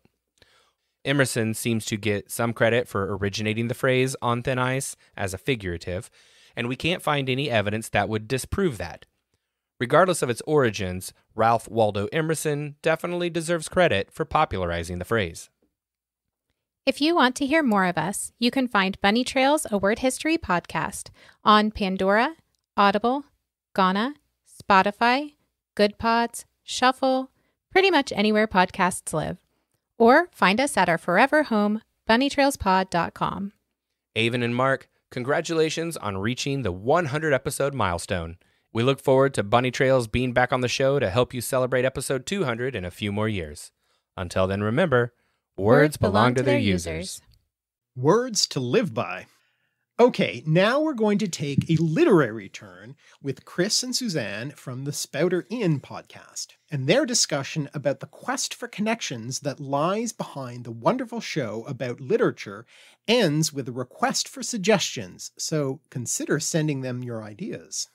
Emerson seems to get some credit for originating the phrase on thin ice as a figurative, and we can't find any evidence that would disprove that. Regardless of its origins, Ralph Waldo Emerson definitely deserves credit for popularizing the phrase. If you want to hear more of us, you can find Bunny Trails, a Word History podcast on Pandora, Audible, Ghana, Spotify, Good Pods, Shuffle, pretty much anywhere podcasts live. Or find us at our forever home, bunny trails pod dot com. Avon and Mark, congratulations on reaching the one hundred episode milestone. We look forward to Bunny Trails being back on the show to help you celebrate episode two hundred in a few more years. Until then, remember, words, words belong, belong to their, their users. users. Words to live by. Okay, now we're going to take a literary turn with Chris and Suzanne from the Spouter Inn podcast and their discussion about the quest for connections that lies behind the wonderful show about literature ends with a request for suggestions, so consider sending them your ideas.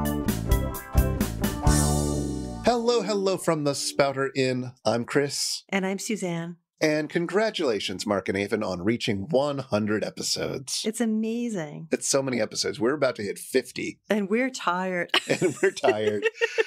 Hello, hello from the Spouter Inn. I'm Chris. And I'm Suzanne. And congratulations, Mark and Avon, on reaching one hundred episodes. It's amazing. It's so many episodes. We're about to hit fifty. And we're tired. And we're tired.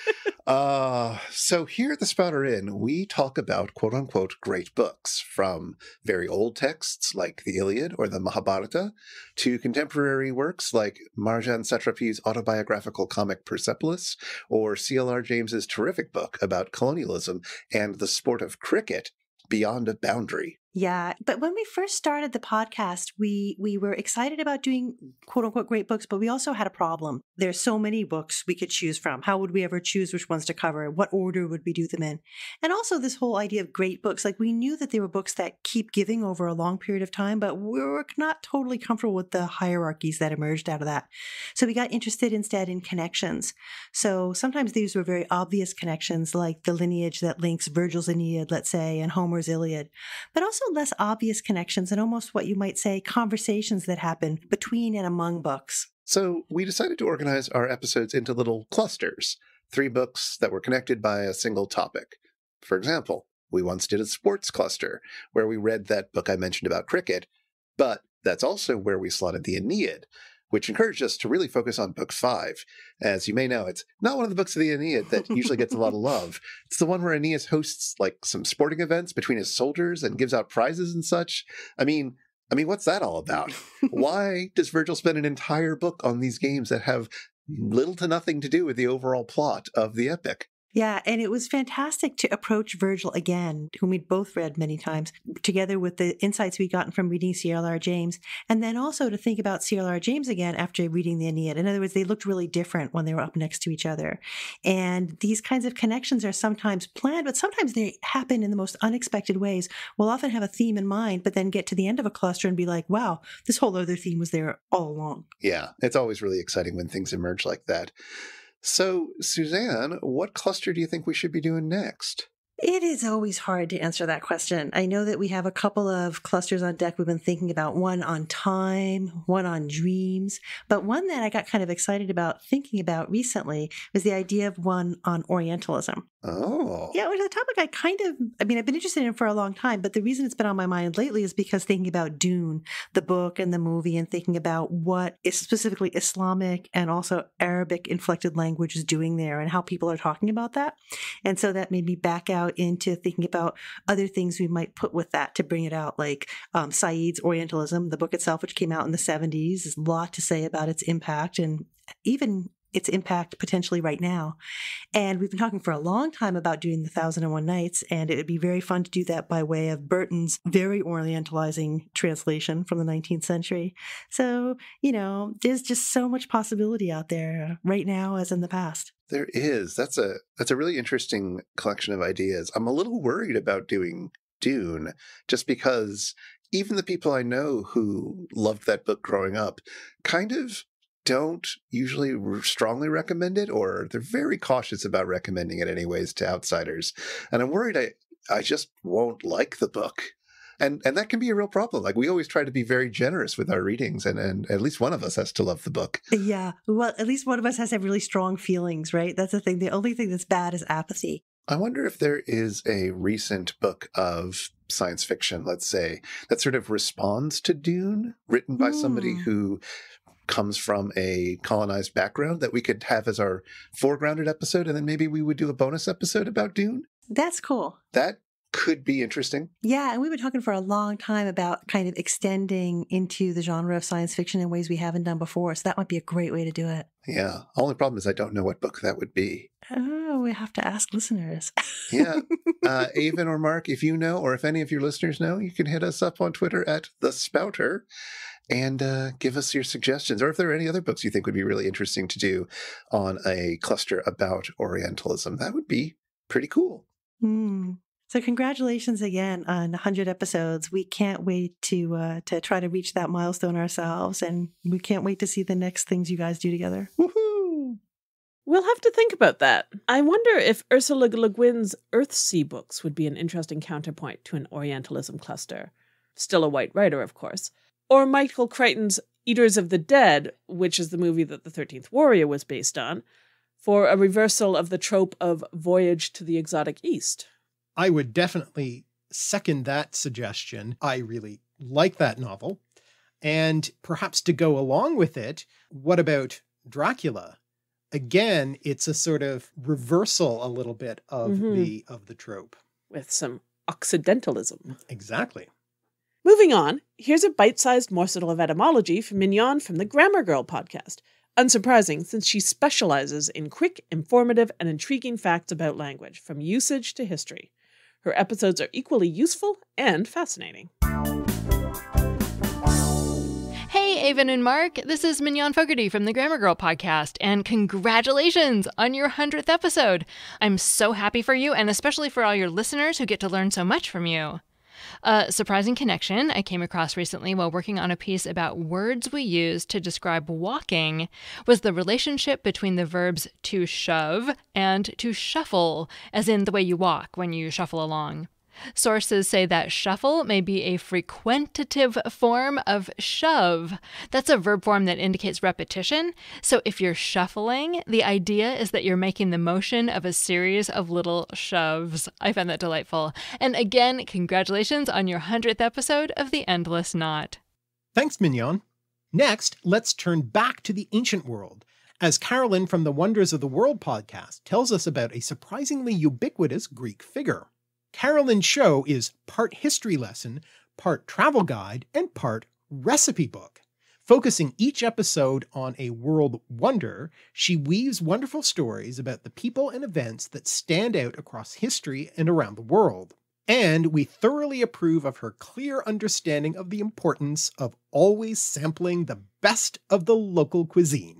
uh, so here at the Spouter Inn, we talk about quote-unquote great books, from very old texts like the Iliad or the Mahabharata to contemporary works like Marjane Satrapi's autobiographical comic Persepolis or C L R James's terrific book about colonialism and the sport of cricket, Beyond a Boundary. Yeah, but when we first started the podcast, we we were excited about doing quote-unquote great books, but we also had a problem. There's so many books we could choose from. How would we ever choose which ones to cover? What order would we do them in? And also this whole idea of great books. Like, we knew that there were books that keep giving over a long period of time, but we were not totally comfortable with the hierarchies that emerged out of that. So we got interested instead in connections. So sometimes these were very obvious connections, like the lineage that links Virgil's Aeneid, let's say, and Homer's Iliad, but also less obvious connections and almost what you might say conversations that happen between and among books. So we decided to organize our episodes into little clusters, three books that were connected by a single topic. For example, we once did a sports cluster where we read that book I mentioned about cricket, but that's also where we slotted the Aeneid, which encouraged us to really focus on book five. As you may know, it's not one of the books of the Aeneid that usually gets a lot of love. It's the one where Aeneas hosts like some sporting events between his soldiers and gives out prizes and such. I mean, I mean, what's that all about? Why does Virgil spend an entire book on these games that have little to nothing to do with the overall plot of the epic? Yeah, and it was fantastic to approach Virgil again, whom we'd both read many times, together with the insights we'd gotten from reading C L R James, and then also to think about C L R James again after reading the Aeneid. In other words, they looked really different when they were up next to each other. And these kinds of connections are sometimes planned, but sometimes they happen in the most unexpected ways. We'll often have a theme in mind, but then get to the end of a cluster and be like, wow, this whole other theme was there all along. Yeah, it's always really exciting when things emerge like that. So, Suzanne, what cluster do you think we should be doing next? It is always hard to answer that question. I know that we have a couple of clusters on deck we've been thinking about, one on time, one on dreams, but one that I got kind of excited about thinking about recently was the idea of one on Orientalism. Oh. Yeah, which is a topic I kind of, I mean, I've been interested in for a long time, but the reason it's been on my mind lately is because thinking about Dune, the book and the movie, and thinking about what is specifically Islamic and also Arabic inflected language is doing there and how people are talking about that. And so that made me back out into thinking about other things we might put with that to bring it out, like um, Said's Orientalism, the book itself, which came out in the seventies. There's a lot to say about its impact and even its impact potentially right now. And we've been talking for a long time about doing the Thousand and One Nights, and it would be very fun to do that by way of Burton's very orientalizing translation from the nineteenth century. So, you know, there's just so much possibility out there right now as in the past. There is. That's a that's a really interesting collection of ideas. I'm a little worried about doing Dune just because even the people I know who loved that book growing up kind of don't usually strongly recommend it, or they're very cautious about recommending it anyways to outsiders. And I'm worried I, I just won't like the book. And and that can be a real problem. Like, we always try to be very generous with our readings, and, and at least one of us has to love the book. Yeah. Well, at least one of us has to have really strong feelings, right? That's the thing. The only thing that's bad is apathy. I wonder if there is a recent book of science fiction, let's say, that sort of responds to Dune, written by mm. somebody who comes from a colonized background that we could have as our foregrounded episode, and then maybe we would do a bonus episode about Dune. That's cool. That could be interesting. Yeah, and we've been talking for a long time about kind of extending into the genre of science fiction in ways we haven't done before, so that might be a great way to do it. Yeah. Only problem is I don't know what book that would be. Oh, we have to ask listeners. Yeah. Uh, Avon or Mark, if you know, or if any of your listeners know, you can hit us up on Twitter at The Spouter and uh, give us your suggestions. Or if there are any other books you think would be really interesting to do on a cluster about Orientalism, that would be pretty cool. Mm. So congratulations again on one hundred episodes. We can't wait to uh, to try to reach that milestone ourselves, and we can't wait to see the next things you guys do together. Woohoo! We'll have to think about that. I wonder if Ursula Le Guin's Earthsea books would be an interesting counterpoint to an Orientalism cluster. Still a white writer, of course. Or Michael Crichton's Eaters of the Dead, which is the movie that the thirteenth Warrior was based on, for a reversal of the trope of voyage to the exotic East. I would definitely second that suggestion. I really like that novel. And perhaps to go along with it, what about Dracula? Again, it's a sort of reversal a little bit of mm-hmm. the of the trope. With some Occidentalism. Exactly. Moving on, here's a bite-sized morsel of etymology from Mignon from the Grammar Girl podcast. Unsurprising, since she specializes in quick, informative, and intriguing facts about language, from usage to history. Her episodes are equally useful and fascinating. Hey, Avon and Mark. This is Mignon Fogarty from the Grammar Girl podcast, and congratulations on your hundredth episode. I'm so happy for you, and especially for all your listeners who get to learn so much from you. A surprising connection I came across recently while working on a piece about words we use to describe walking was the relationship between the verbs to shove and to shuffle, as in the way you walk when you shuffle along. Sources say that shuffle may be a frequentative form of shove. That's a verb form that indicates repetition. So if you're shuffling, the idea is that you're making the motion of a series of little shoves. I found that delightful. And again, congratulations on your hundredth episode of The Endless Knot. Thanks, Mignon. Next, let's turn back to the ancient world, as Carolyn from the Wonders of the World podcast tells us about a surprisingly ubiquitous Greek figure. Carolyn's show is part history lesson, part travel guide, and part recipe book. Focusing each episode on a world wonder, she weaves wonderful stories about the people and events that stand out across history and around the world. And we thoroughly approve of her clear understanding of the importance of always sampling the best of the local cuisine.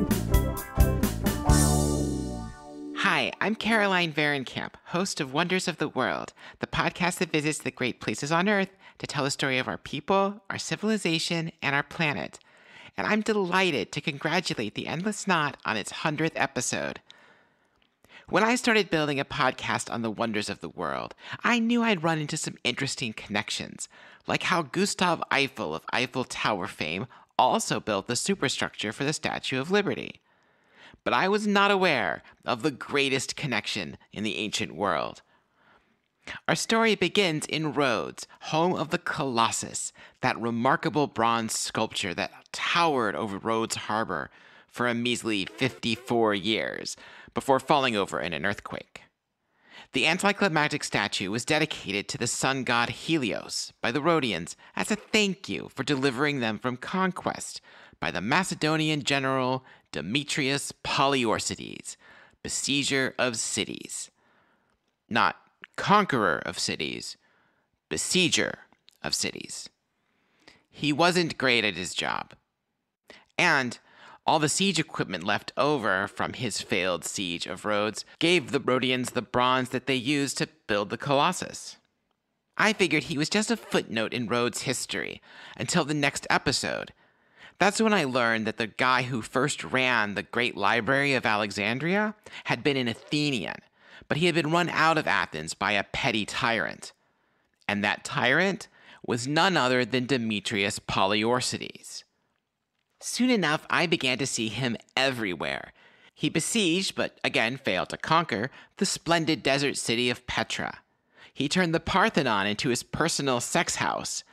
Hi, I'm Caroline Varenkamp, host of Wonders of the World, the podcast that visits the great places on Earth to tell the story of our people, our civilization, and our planet. And I'm delighted to congratulate The Endless Knot on its hundredth episode. When I started building a podcast on the wonders of the world, I knew I'd run into some interesting connections, like how Gustav Eiffel of Eiffel Tower fame also built the superstructure for the Statue of Liberty. But I was not aware of the greatest connection in the ancient world. Our story begins in Rhodes, home of the Colossus, that remarkable bronze sculpture that towered over Rhodes Harbor for a measly fifty-four years before falling over in an earthquake. The anticlimactic statue was dedicated to the sun god Helios by the Rhodians as a thank you for delivering them from conquest by the Macedonian general Demetrius Poliorcetes, besieger of cities. Not conqueror of cities, besieger of cities. He wasn't great at his job. And all the siege equipment left over from his failed siege of Rhodes gave the Rhodians the bronze that they used to build the Colossus. I figured he was just a footnote in Rhodes' history until the next episode. That's when I learned that the guy who first ran the Great Library of Alexandria had been an Athenian, but he had been run out of Athens by a petty tyrant. And that tyrant was none other than Demetrius Poliorcetes. Soon enough, I began to see him everywhere. He besieged, but again failed to conquer, the splendid desert city of Petra. He turned the Parthenon into his personal sex house.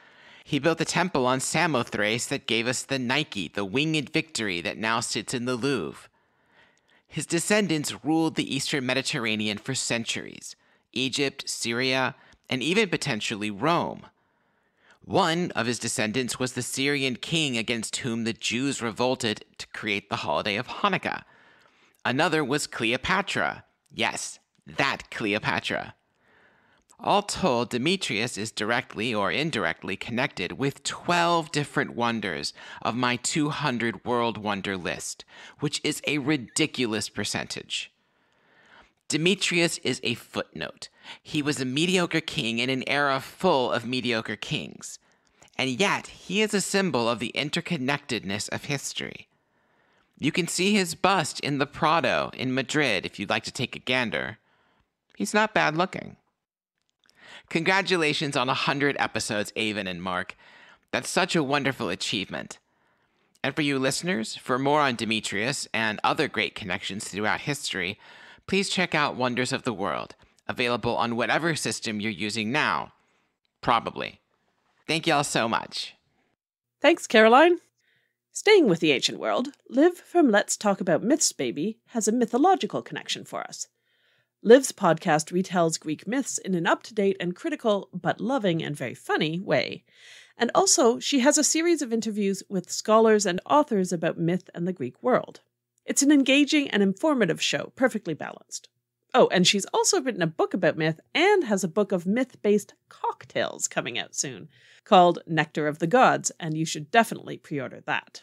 He built a temple on Samothrace that gave us the Nike, the winged victory that now sits in the Louvre. His descendants ruled the Eastern Mediterranean for centuries, Egypt, Syria, and even potentially Rome. One of his descendants was the Syrian king against whom the Jews revolted to create the holiday of Hanukkah. Another was Cleopatra. Yes, that Cleopatra. All told, Demetrius is directly or indirectly connected with twelve different wonders of my two hundred world wonder list, which is a ridiculous percentage. Demetrius is a footnote. He was a mediocre king in an era full of mediocre kings. And yet, he is a symbol of the interconnectedness of history. You can see his bust in the Prado in Madrid if you'd like to take a gander. He's not bad looking. Congratulations on one hundred episodes, Avon and Mark. That's such a wonderful achievement. And for you listeners, for more on Demetrius and other great connections throughout history, please check out Wonders of the World, available on whatever system you're using now. Probably. Thank y'all so much. Thanks, Caroline. Staying with the ancient world, Liv from Let's Talk About Myths Baby has a mythological connection for us. Liv's podcast retells Greek myths in an up-to-date and critical, but loving and very funny way. And also, she has a series of interviews with scholars and authors about myth and the Greek world. It's an engaging and informative show, perfectly balanced. Oh, and she's also written a book about myth and has a book of myth-based cocktails coming out soon, called Nectar of the Gods, and you should definitely pre-order that.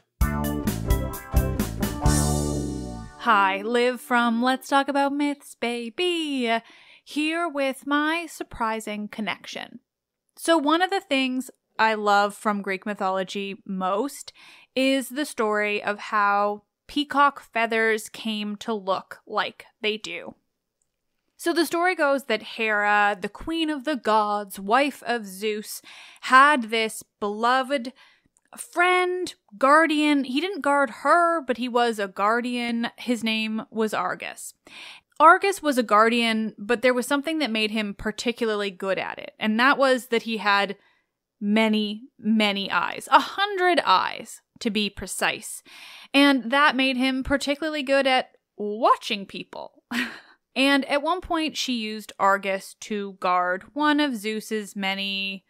Hi, Liv from Let's Talk About Myths, baby, here with my surprising connection. So one of the things I love from Greek mythology most is the story of how peacock feathers came to look like they do. So the story goes that Hera, the queen of the gods, wife of Zeus, had this beloved friend, guardian. He didn't guard her, but he was a guardian. His name was Argus. Argus was a guardian, but there was something that made him particularly good at it, and that was that he had many, many eyes. A hundred eyes, to be precise. And that made him particularly good at watching people. And at one point, she used Argus to guard one of Zeus's many...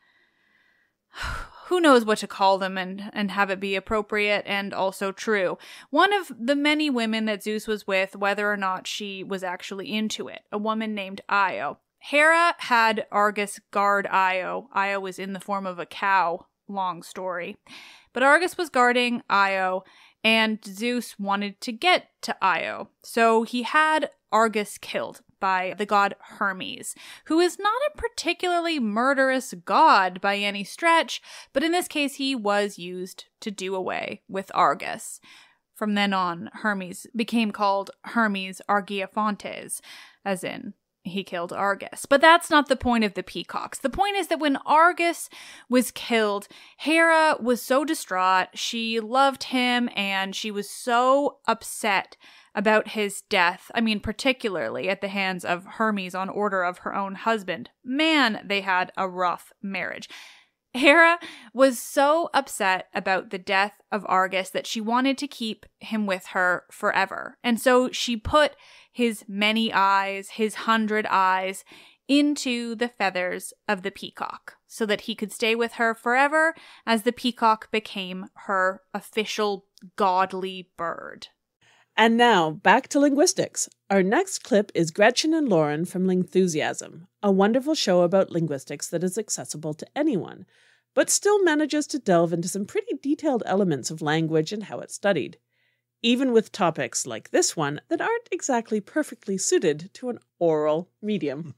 who knows what to call them and, and have it be appropriate and also true. One of the many women that Zeus was with, whether or not she was actually into it, a woman named Io. Hera had Argus guard Io. Io was in the form of a cow, long story. But Argus was guarding Io, and Zeus wanted to get to Io. So he had Argus killed by the god Hermes, who is not a particularly murderous god by any stretch, but in this case he was used to do away with Argus. From then on, Hermes became called Hermes Argiafontes, as in he killed Argus. But that's not the point of the peacocks. The point is that when Argus was killed, Hera was so distraught, she loved him, and she was so upset about his death. I mean, particularly at the hands of Hermes on order of her own husband. Man, they had a rough marriage. Hera was so upset about the death of Argus that she wanted to keep him with her forever. And so she put his many eyes, his hundred eyes, into the feathers of the peacock so that he could stay with her forever as the peacock became her official godly bird. And now, back to linguistics. Our next clip is Gretchen and Lauren from Lingthusiasm, a wonderful show about linguistics that is accessible to anyone, but still manages to delve into some pretty detailed elements of language and how it's studied, even with topics like this one that aren't exactly perfectly suited to an oral medium.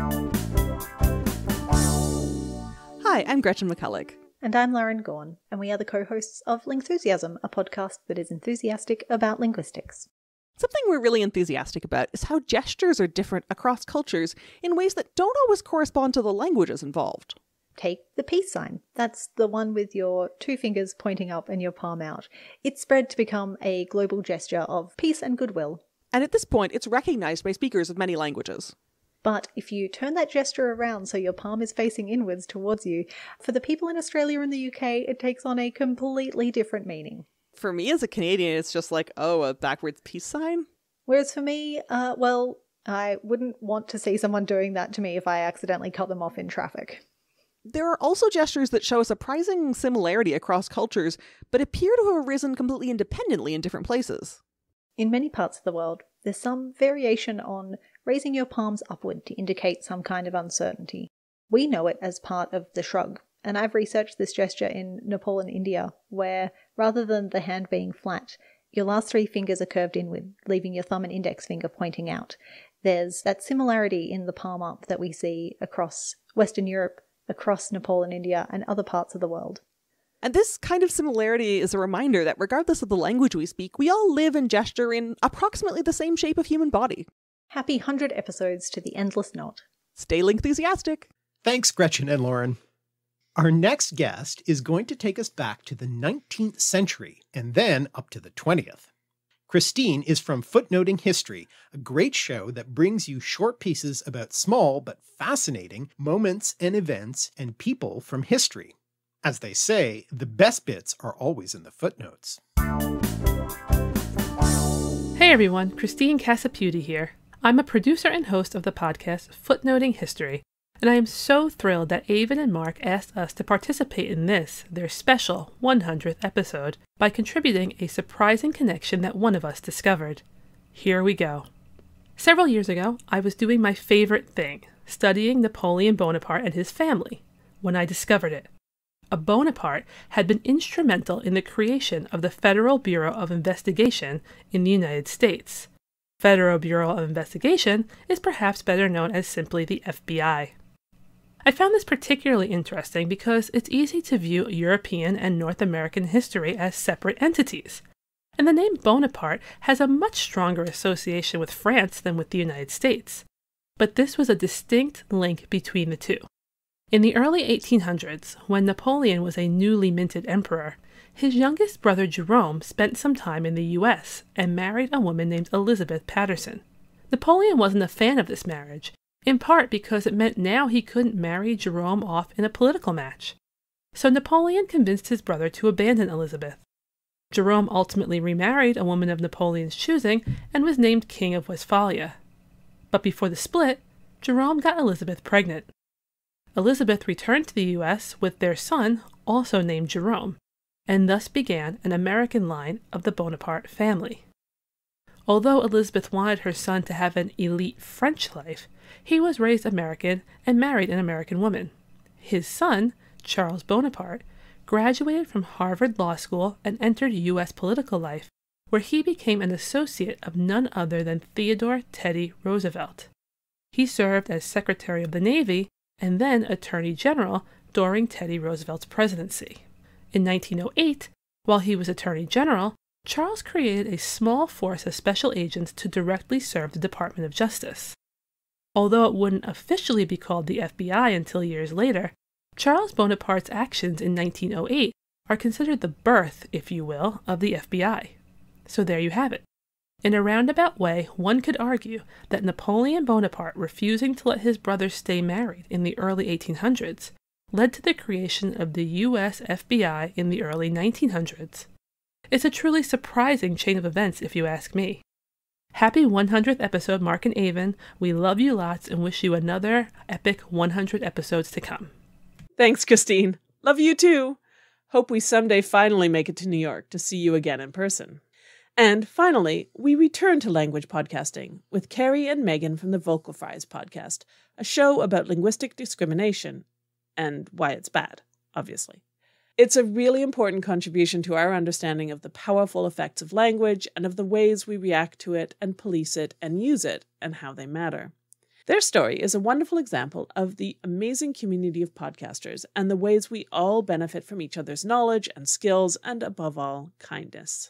Hi, I'm Gretchen McCulloch. And I'm Lauren Gorn, and we are the co-hosts of Lingthusiasm, a podcast that is enthusiastic about linguistics. Something we're really enthusiastic about is how gestures are different across cultures in ways that don't always correspond to the languages involved. Take the peace sign. That's the one with your two fingers pointing up and your palm out. It's spread to become a global gesture of peace and goodwill. And at this point, it's recognized by speakers of many languages. But if you turn that gesture around so your palm is facing inwards towards you, for the people in Australia and the U K, it takes on a completely different meaning. For me as a Canadian, it's just like, oh, a backwards peace sign? Whereas for me, uh, well, I wouldn't want to see someone doing that to me if I accidentally cut them off in traffic. There are also gestures that show a surprising similarity across cultures, but appear to have arisen completely independently in different places. In many parts of the world, there's some variation on raising your palms upward to indicate some kind of uncertainty. We know it as part of the shrug, and I've researched this gesture in Nepal and India, where rather than the hand being flat, your last three fingers are curved inward, leaving your thumb and index finger pointing out. There's that similarity in the palm up that we see across Western Europe, across Nepal and India, and other parts of the world. And this kind of similarity is a reminder that regardless of the language we speak, we all live and gesture in approximately the same shape of human body. Happy one hundred episodes to the endless knot. Stay enthusiastic. Thanks, Gretchen and Lauren. Our next guest is going to take us back to the nineteenth century and then up to the twentieth. Christine is from Footnoting History, a great show that brings you short pieces about small but fascinating moments and events and people from history. As they say, the best bits are always in the footnotes. Hey everyone, Christine Casaputi here. I'm a producer and host of the podcast Footnoting History, and I am so thrilled that Avon and Mark asked us to participate in this, their special one hundredth episode, by contributing a surprising connection that one of us discovered. Here we go. Several years ago, I was doing my favorite thing, studying Napoleon Bonaparte and his family, when I discovered it. A Bonaparte had been instrumental in the creation of the Federal Bureau of Investigation in the United States. Federal Bureau of Investigation is perhaps better known as simply the F B I. I found this particularly interesting because it's easy to view European and North American history as separate entities, and the name Bonaparte has a much stronger association with France than with the United States. But this was a distinct link between the two. In the early eighteen hundreds, when Napoleon was a newly minted emperor, his youngest brother Jerome spent some time in the U S and married a woman named Elizabeth Patterson. Napoleon wasn't a fan of this marriage, in part because it meant now he couldn't marry Jerome off in a political match. So Napoleon convinced his brother to abandon Elizabeth. Jerome ultimately remarried a woman of Napoleon's choosing and was named King of Westphalia. But before the split, Jerome got Elizabeth pregnant. Elizabeth returned to the U S with their son, also named Jerome, and thus began an American line of the Bonaparte family. Although Elizabeth wanted her son to have an elite French life, he was raised American and married an American woman. His son, Charles Bonaparte, graduated from Harvard Law School and entered U S political life, where he became an associate of none other than Theodore Teddy Roosevelt. He served as Secretary of the Navy and then Attorney General during Teddy Roosevelt's presidency. In nineteen oh eight, while he was Attorney General, Charles created a small force of special agents to directly serve the Department of Justice. Although it wouldn't officially be called the F B I until years later, Charles Bonaparte's actions in nineteen oh eight are considered the birth, if you will, of the F B I. So there you have it. In a roundabout way, one could argue that Napoleon Bonaparte refusing to let his brother stay married in the early eighteen hundreds led to the creation of the U S F B I in the early nineteen hundreds. It's a truly surprising chain of events, if you ask me. Happy one hundredth episode, Mark and Avon. We love you lots and wish you another epic one hundred episodes to come. Thanks, Christine. Love you too. Hope we someday finally make it to New York to see you again in person. And finally, we return to language podcasting with Carrie and Megan from the Vocal Fries podcast, a show about linguistic discrimination and why it's bad, obviously. It's a really important contribution to our understanding of the powerful effects of language and of the ways we react to it and police it and use it and how they matter. Their story is a wonderful example of the amazing community of podcasters and the ways we all benefit from each other's knowledge and skills and, above all, kindness.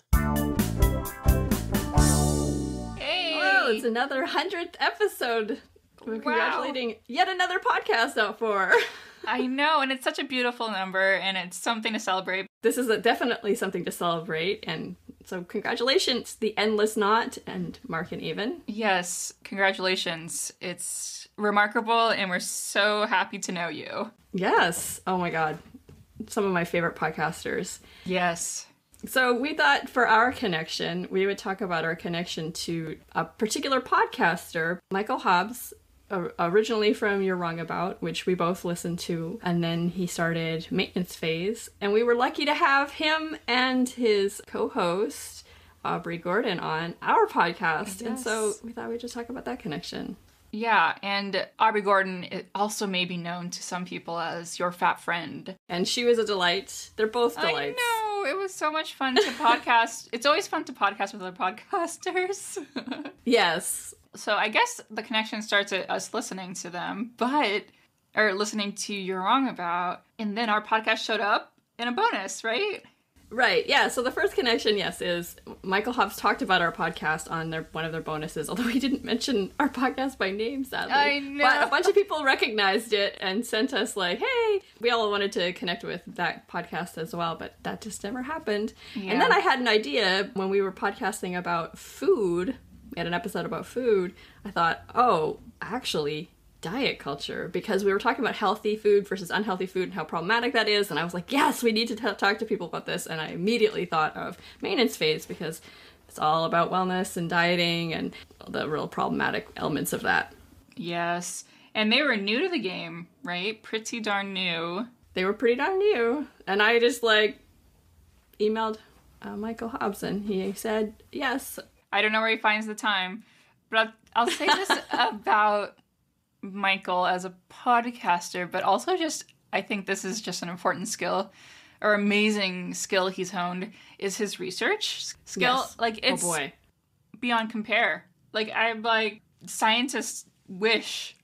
Hey! Whoa, it's another hundredth episode. We're congratulating yet another podcast out for. I know, and it's such a beautiful number, and it's something to celebrate. This is a, definitely something to celebrate, and So congratulations, the Endless Knot and Mark and Aven. Yes, congratulations. It's remarkable, and we're so happy to know you. Yes. Oh my God. Some of my favorite podcasters. Yes. So we thought for our connection, we would talk about our connection to a particular podcaster, Michael Hobbs, originally from You're Wrong About, which we both listened to, and then he started Maintenance Phase, and we were lucky to have him and his co-host Aubrey Gordon on our podcast. Yes. And so we thought we'd just talk about that connection. Yeah, and Aubrey Gordon it also may be known to some people as your fat friend. And she was a delight. They're both delights. I know, it was so much fun to podcast. It's always fun to podcast with other podcasters. Yes. So I guess the connection starts at us listening to them, but, or listening to You're Wrong About, and then our podcast showed up in a bonus, right? Right, yeah. So the first connection, yes, is Michael Hobbs talked about our podcast on their one of their bonuses, although he didn't mention our podcast by name, sadly. I know. But a bunch of people recognized it and sent us like, hey, we all wanted to connect with that podcast as well, but that just never happened. Yeah. And then I had an idea when we were podcasting about food. We had an episode about food. I thought, oh, actually, diet culture, because we were talking about healthy food versus unhealthy food and how problematic that is. And I was like, yes, we need to t- talk to people about this. And I immediately thought of Maintenance Phase because it's all about wellness and dieting and the real problematic elements of that. Yes. And they were new to the game, right? Pretty darn new. They were pretty darn new. And I just like emailed uh, Michael Hobbs and he said, yes. I don't know where he finds the time, but I'll, I'll say this about Michael as a podcaster, but also just, I think this is just an important skill or amazing skill he's honed is his research skill. Yes. Like it's oh boy. beyond compare. Like I'm like, scientists wish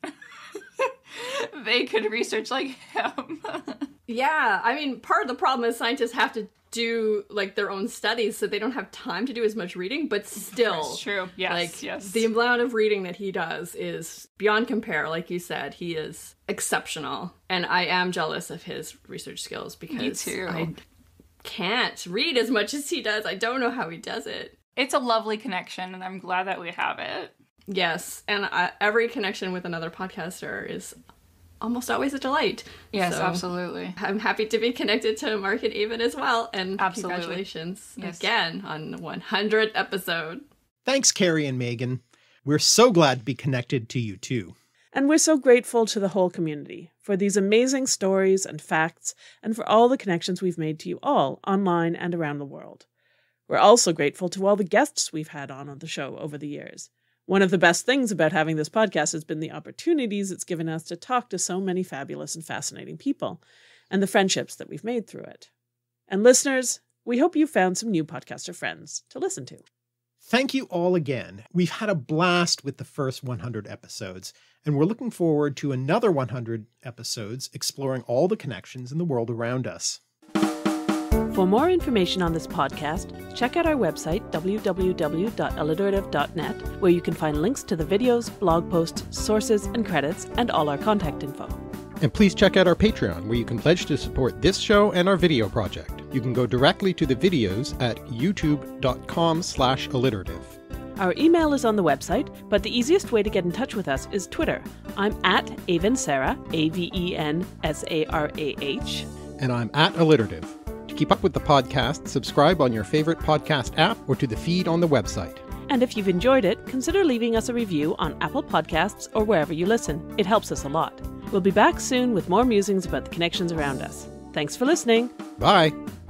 they could research like him. Yeah, I mean, part of the problem is scientists have to do like their own studies, so they don't have time to do as much reading, but still. That's true. Yes, like, yes. The amount of reading that he does is beyond compare. Like you said, he is exceptional. And I am jealous of his research skills because Me too. I can't read as much as he does. I don't know how he does it. It's a lovely connection, and I'm glad that we have it. Yes, and uh, every connection with another podcaster is almost always a delight. Yes, so absolutely. I'm happy to be connected to Mark and Aven as well, and absolutely. Congratulations yes. again on the one hundredth episode. Thanks, Carrie and Megan. We're so glad to be connected to you too. And we're so grateful to the whole community for these amazing stories and facts, and for all the connections we've made to you all, online and around the world. We're also grateful to all the guests we've had on on the show over the years. One of the best things about having this podcast has been the opportunities it's given us to talk to so many fabulous and fascinating people, and the friendships that we've made through it. And listeners, we hope you found some new podcaster friends to listen to. Thank you all again. We've had a blast with the first one hundred episodes, and we're looking forward to another one hundred episodes exploring all the connections in the world around us. For more information on this podcast, check out our website, w w w dot alliterative dot net, where you can find links to the videos, blog posts, sources, and credits, and all our contact info. And please check out our Patreon, where you can pledge to support this show and our video project. You can go directly to the videos at youtube dot com slash alliterative. Our email is on the website, but the easiest way to get in touch with us is Twitter. I'm at Aven Sarah, A V E N S A R A H. And I'm at alliterative. To keep up with the podcast, subscribe on your favorite podcast app or to the feed on the website. And if you've enjoyed it, consider leaving us a review on Apple Podcasts or wherever you listen. It helps us a lot. We'll be back soon with more musings about the connections around us. Thanks for listening. Bye.